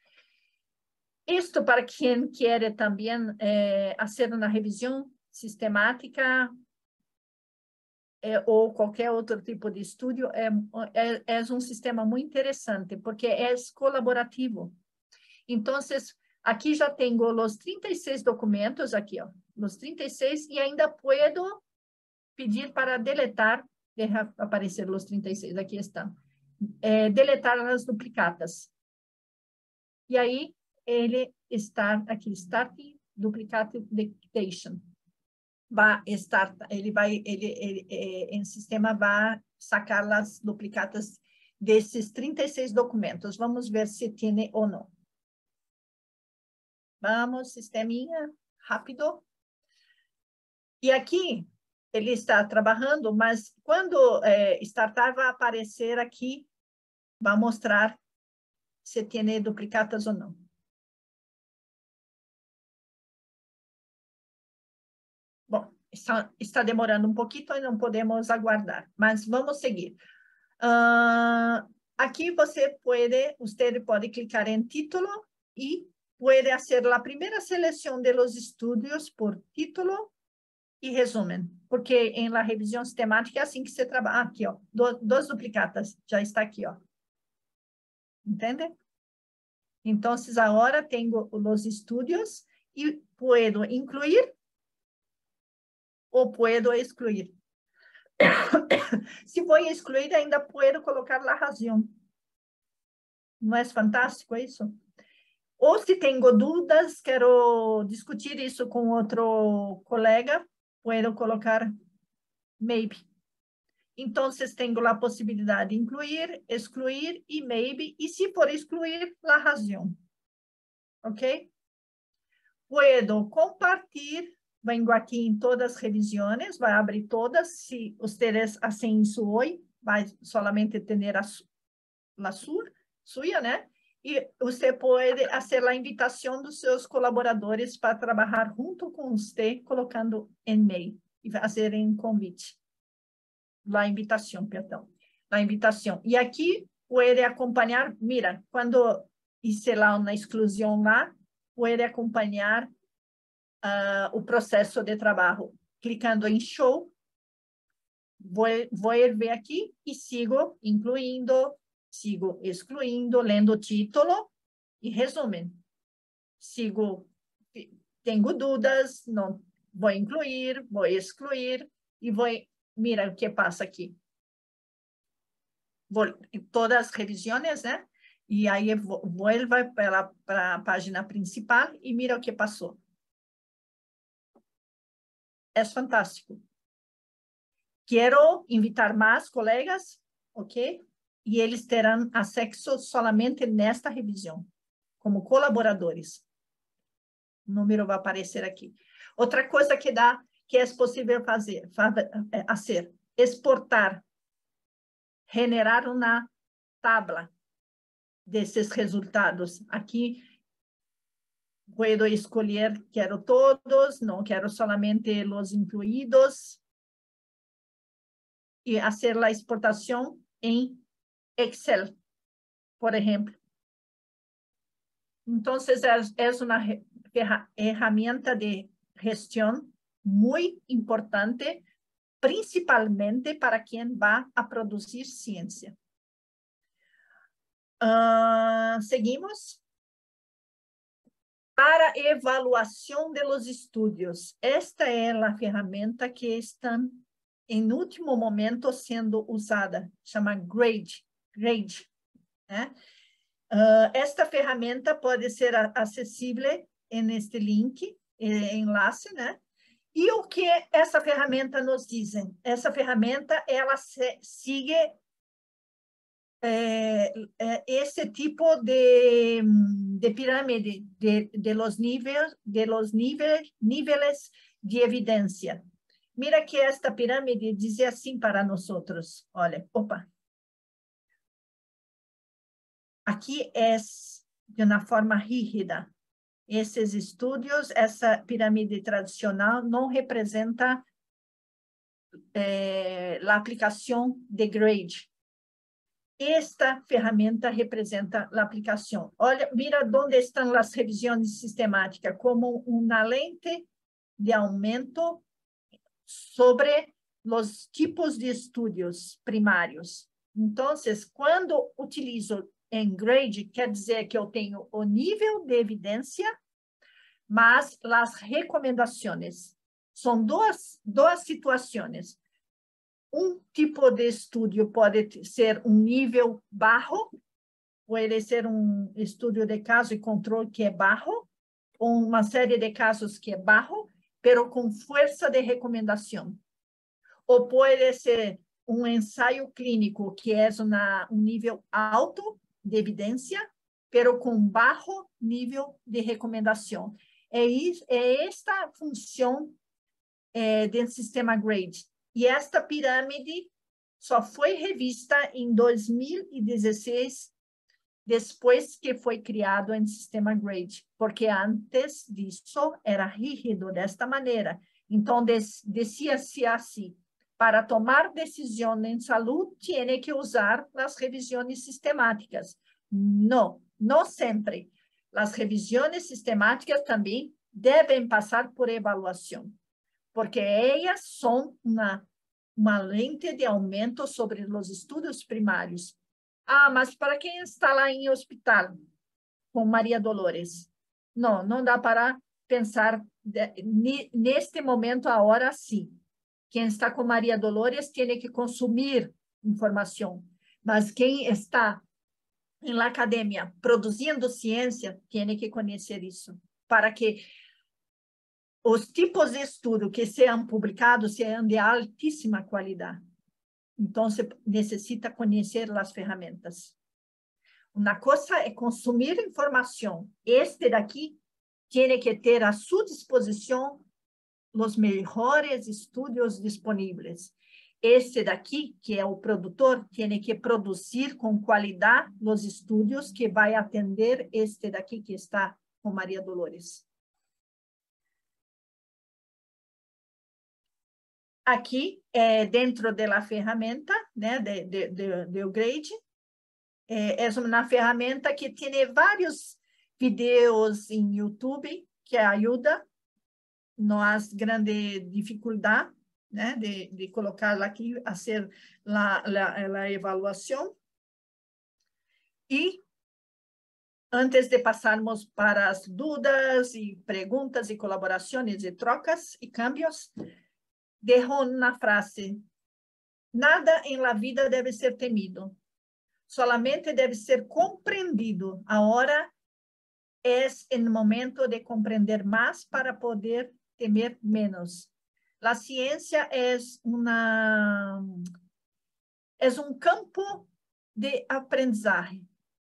Isto para quem quer também eh, fazer uma revisão sistemática eh, ou qualquer outro tipo de estudo, é, é, é um sistema muito interessante, porque é colaborativo. Então, aqui já tenho os trinta e seis documentos, aqui, ó, os trinta e seis, e ainda posso pedir para deletar, deixa aparecer os trinta e seis, aqui estão, é, deletar as duplicatas. E aí, ele está aqui, Starting Duplicate Deletion. Vai estar, ele vai, ele, ele, é, em sistema vai sacar as duplicatas desses trinta e seis documentos. Vamos ver se tem ou não. Vamos, sisteminha, rápido. E aqui, ele está trabalhando, mas quando é, startar, vai aparecer aqui, vai mostrar se tem duplicatas ou não. Bom, está, está demorando um pouquinho e não podemos aguardar, mas vamos seguir. Uh, aqui você pode, você pode clicar em título e pode fazer a primeira seleção de los estudios por título e resumen, porque em la revisão sistemática é assim que se trabalha. Aqui, ó, do, dos duplicatas, já está aqui, ó. Entende? Então, agora tenho os estudios e puedo incluir ou puedo excluir. Se vou excluir, ainda puedo colocar a razão. Não é fantástico isso? Ou se tenho dúvidas, quero discutir isso com outro colega, puedo colocar maybe. Então, tenho a possibilidade de incluir, excluir e maybe, e se for excluir, a razão. Ok? Puedo compartilhar, venho aqui em todas as revisões, vai abrir todas, se vocês fazem isso hoje, vai solamente ter a, a sua, sua, né? E você pode fazer a invitação dos seus colaboradores para trabalhar junto com você, colocando e-mail e fazer um convite. A invitação, perdão. A invitação. E aqui pode acompanhar, mira, quando hice lá uma exclusão lá, pode acompanhar uh, o processo de trabalho. Clicando em show, vou, vou ver aqui e sigo incluindo, sigo excluindo, lendo o título e resumen. Sigo, tenho dúvidas, não vou incluir, vou excluir e vou, mira o que passa aqui. Vou, todas as revisões, né? E aí volta para a página principal e mira o que passou. É fantástico. Quero invitar mais colegas, ok? E eles terão acesso somente nesta revisão, como colaboradores. O número vai aparecer aqui. Outra coisa que dá, que é possível fazer, fazer exportar, generar uma tabla desses resultados. Aqui, puedo escolher, quero todos, não quero solamente os incluídos, e fazer a exportação em Excel, por exemplo. Então, é uma ferramenta de gestão muito importante, principalmente para quem vai a produzir ciência. Uh, seguimos. Para avaliação de los estudos. Esta é a ferramenta que está, em último momento, sendo usada. Chama Grade. Grade, né? Uh, esta ferramenta pode ser acessível neste link, enlace, né? E o que essa ferramenta nos diz? Essa ferramenta, ela se, sigue é, é, esse tipo de, de pirâmide, de, de los níveis, de los níveis, níveis de evidência. Mira que esta pirâmide diz assim para nós outros. Olha, opa. Aqui é de uma forma rígida. Esses estudos, essa pirâmide tradicional não representa eh, a aplicação de grade. Esta ferramenta representa a aplicação. Olha, mira onde estão as revisões sistemáticas, como uma lente de aumento sobre os tipos de estudos primários. Então, quando utilizo em grade, quer dizer que eu tenho o nível de evidência, mas as recomendações. São duas, duas situações. Um tipo de estudo pode ser um nível baixo, pode ser um estudo de caso e controle que é baixo, ou uma série de casos que é baixo, pero com força de recomendação. Ou pode ser um ensaio clínico, que é uma, um nível alto de evidência, pero com baixo nível de recomendação. É, isso, é esta função é, do sistema grade. E esta pirâmide só foi revista em dois mil e dezesseis, depois que foi criado o sistema grade, porque antes disso era rígido desta maneira. Então, dizia-se assim, para tomar decisão em saúde, tem que usar as revisões sistemáticas. Não, não sempre. As revisões sistemáticas também devem passar por avaliação, porque elas são uma, uma lente de aumento sobre os estudos primários. Ah, mas para quem está lá em hospital, com Maria Dolores? Não, não dá para pensar de, neste momento, agora sim. Quem está com Maria Dolores tem que consumir informação, mas quem está na academia produzindo ciência tem que conhecer isso, para que os tipos de estudo que sejam publicados sejam de altíssima qualidade. Então, você necessita conhecer as ferramentas. Uma coisa é consumir informação. Este daqui tem que ter à sua disposição os melhores estudos disponíveis. Este daqui, que é o produtor, tem que produzir com qualidade os estudos que vai atender este daqui que está com Maria Dolores. Aqui, é, dentro da ferramenta, né, de, de, de, de grade, é, é uma ferramenta que tem vários vídeos em YouTube que ajuda nas grandes dificuldades, né, de, de colocar aqui, fazer a, a, a avaliação. E, antes de passarmos para as dúvidas e perguntas e colaborações e trocas e cambios, dejo uma frase: nada em la vida deve ser temido, solamente deve ser compreendido. Agora é o momento de compreender mais para poder temer menos. A ciência é uma é um campo de aprendizagem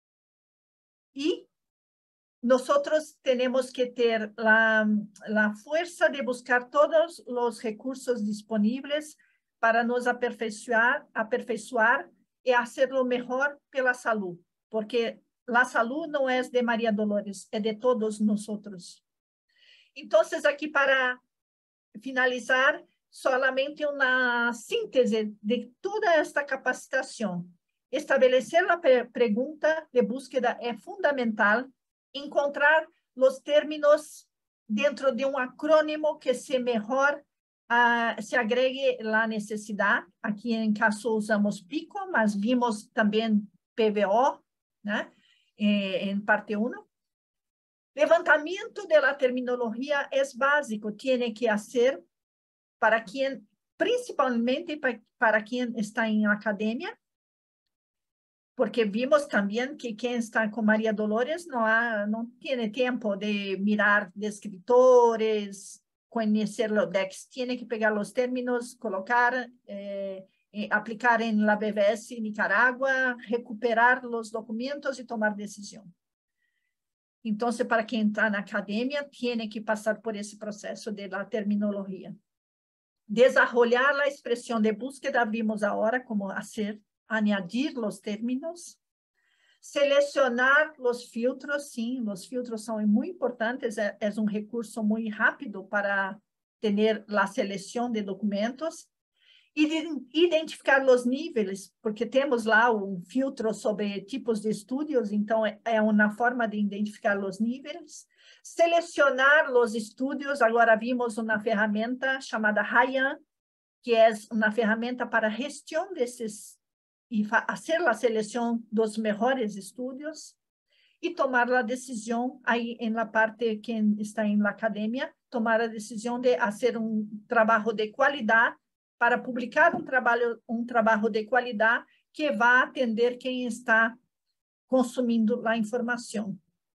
e nós temos que ter a, a força de buscar todos os recursos disponíveis para nos aperfeiçoar, aperfeiçoar e fazer o melhor pela saúde, porque a saúde não é de Maria Dolores, é de todos nós. Então, aqui para finalizar, solamente uma síntese de toda esta capacitação. Estabelecer a pergunta de búsqueda é fundamental. Encontrar os términos dentro de um acrônimo que se melhor uh, se agregue a necessidade. Aqui, em caso, usamos PICO, mas vimos também P V O, né? Em parte um. Levantamento da terminologia é básico, tem que ser para quem, principalmente para, para quem está em academia, porque vimos também que quem está com Maria Dolores não, há, não tem tempo de mirar descriptores, conhecer o D E X, tem que pegar os términos, colocar, eh, aplicar em la B V S Nicarágua, recuperar os documentos e tomar decisão. Então, para quem está na academia, tem que passar por esse processo de la terminologia. Desarrollar a expressão de búsqueda, vimos agora como fazer, añadir os términos. Selecionar os filtros, sim, os filtros são muito importantes, é, é um recurso muito rápido para ter a seleção de documentos. E identificar os níveis, porque temos lá um filtro sobre tipos de estudos, então é uma forma de identificar os níveis. Selecionar os estudos, agora vimos uma ferramenta chamada Ryan, que é uma ferramenta para gestão desses, e fazer a seleção dos melhores estudos, e tomar a decisão, aí na parte, quem está na academia, tomar a decisão de fazer um trabalho de qualidade, para publicar um trabalho, um trabalho de qualidade que vá atender quem está consumindo a informação.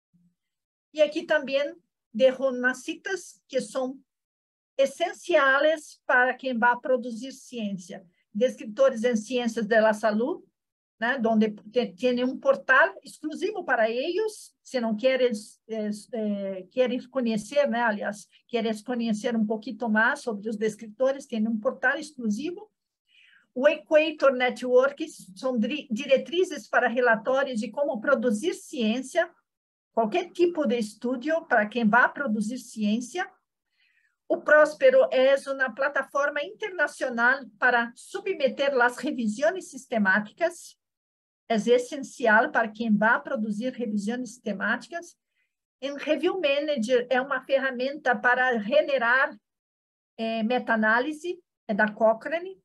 E aqui também deixo umas citas que são essenciais para quem vai produzir ciência. Descritores em ciências da saúde, né, onde tem um portal exclusivo para eles, se não querem, é, é, querem conhecer, né, aliás, querem conhecer um pouquinho mais sobre os descritores, tem um portal exclusivo. O Equator Network são diretrizes para relatórios de como produzir ciência, qualquer tipo de estudo para quem vai produzir ciência. O Próspero é uma plataforma internacional para submeter as revisões sistemáticas. É essencial para quem vai produzir revisões sistemáticas. Em Review Manager é uma ferramenta para generar é, meta-análise, é da Cochrane.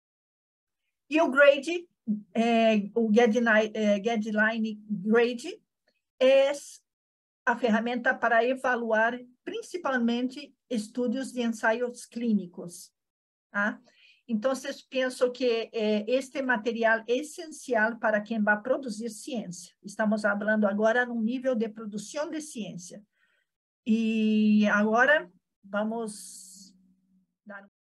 E o Grade, é, o Guideline, é, Guideline Grade, é a ferramenta para avaliar principalmente estudos de ensaios clínicos. Tá? Então, penso que eh, este material é essencial para quem vai produzir ciência. Estamos falando agora no nível de produção de ciência. E agora vamos dar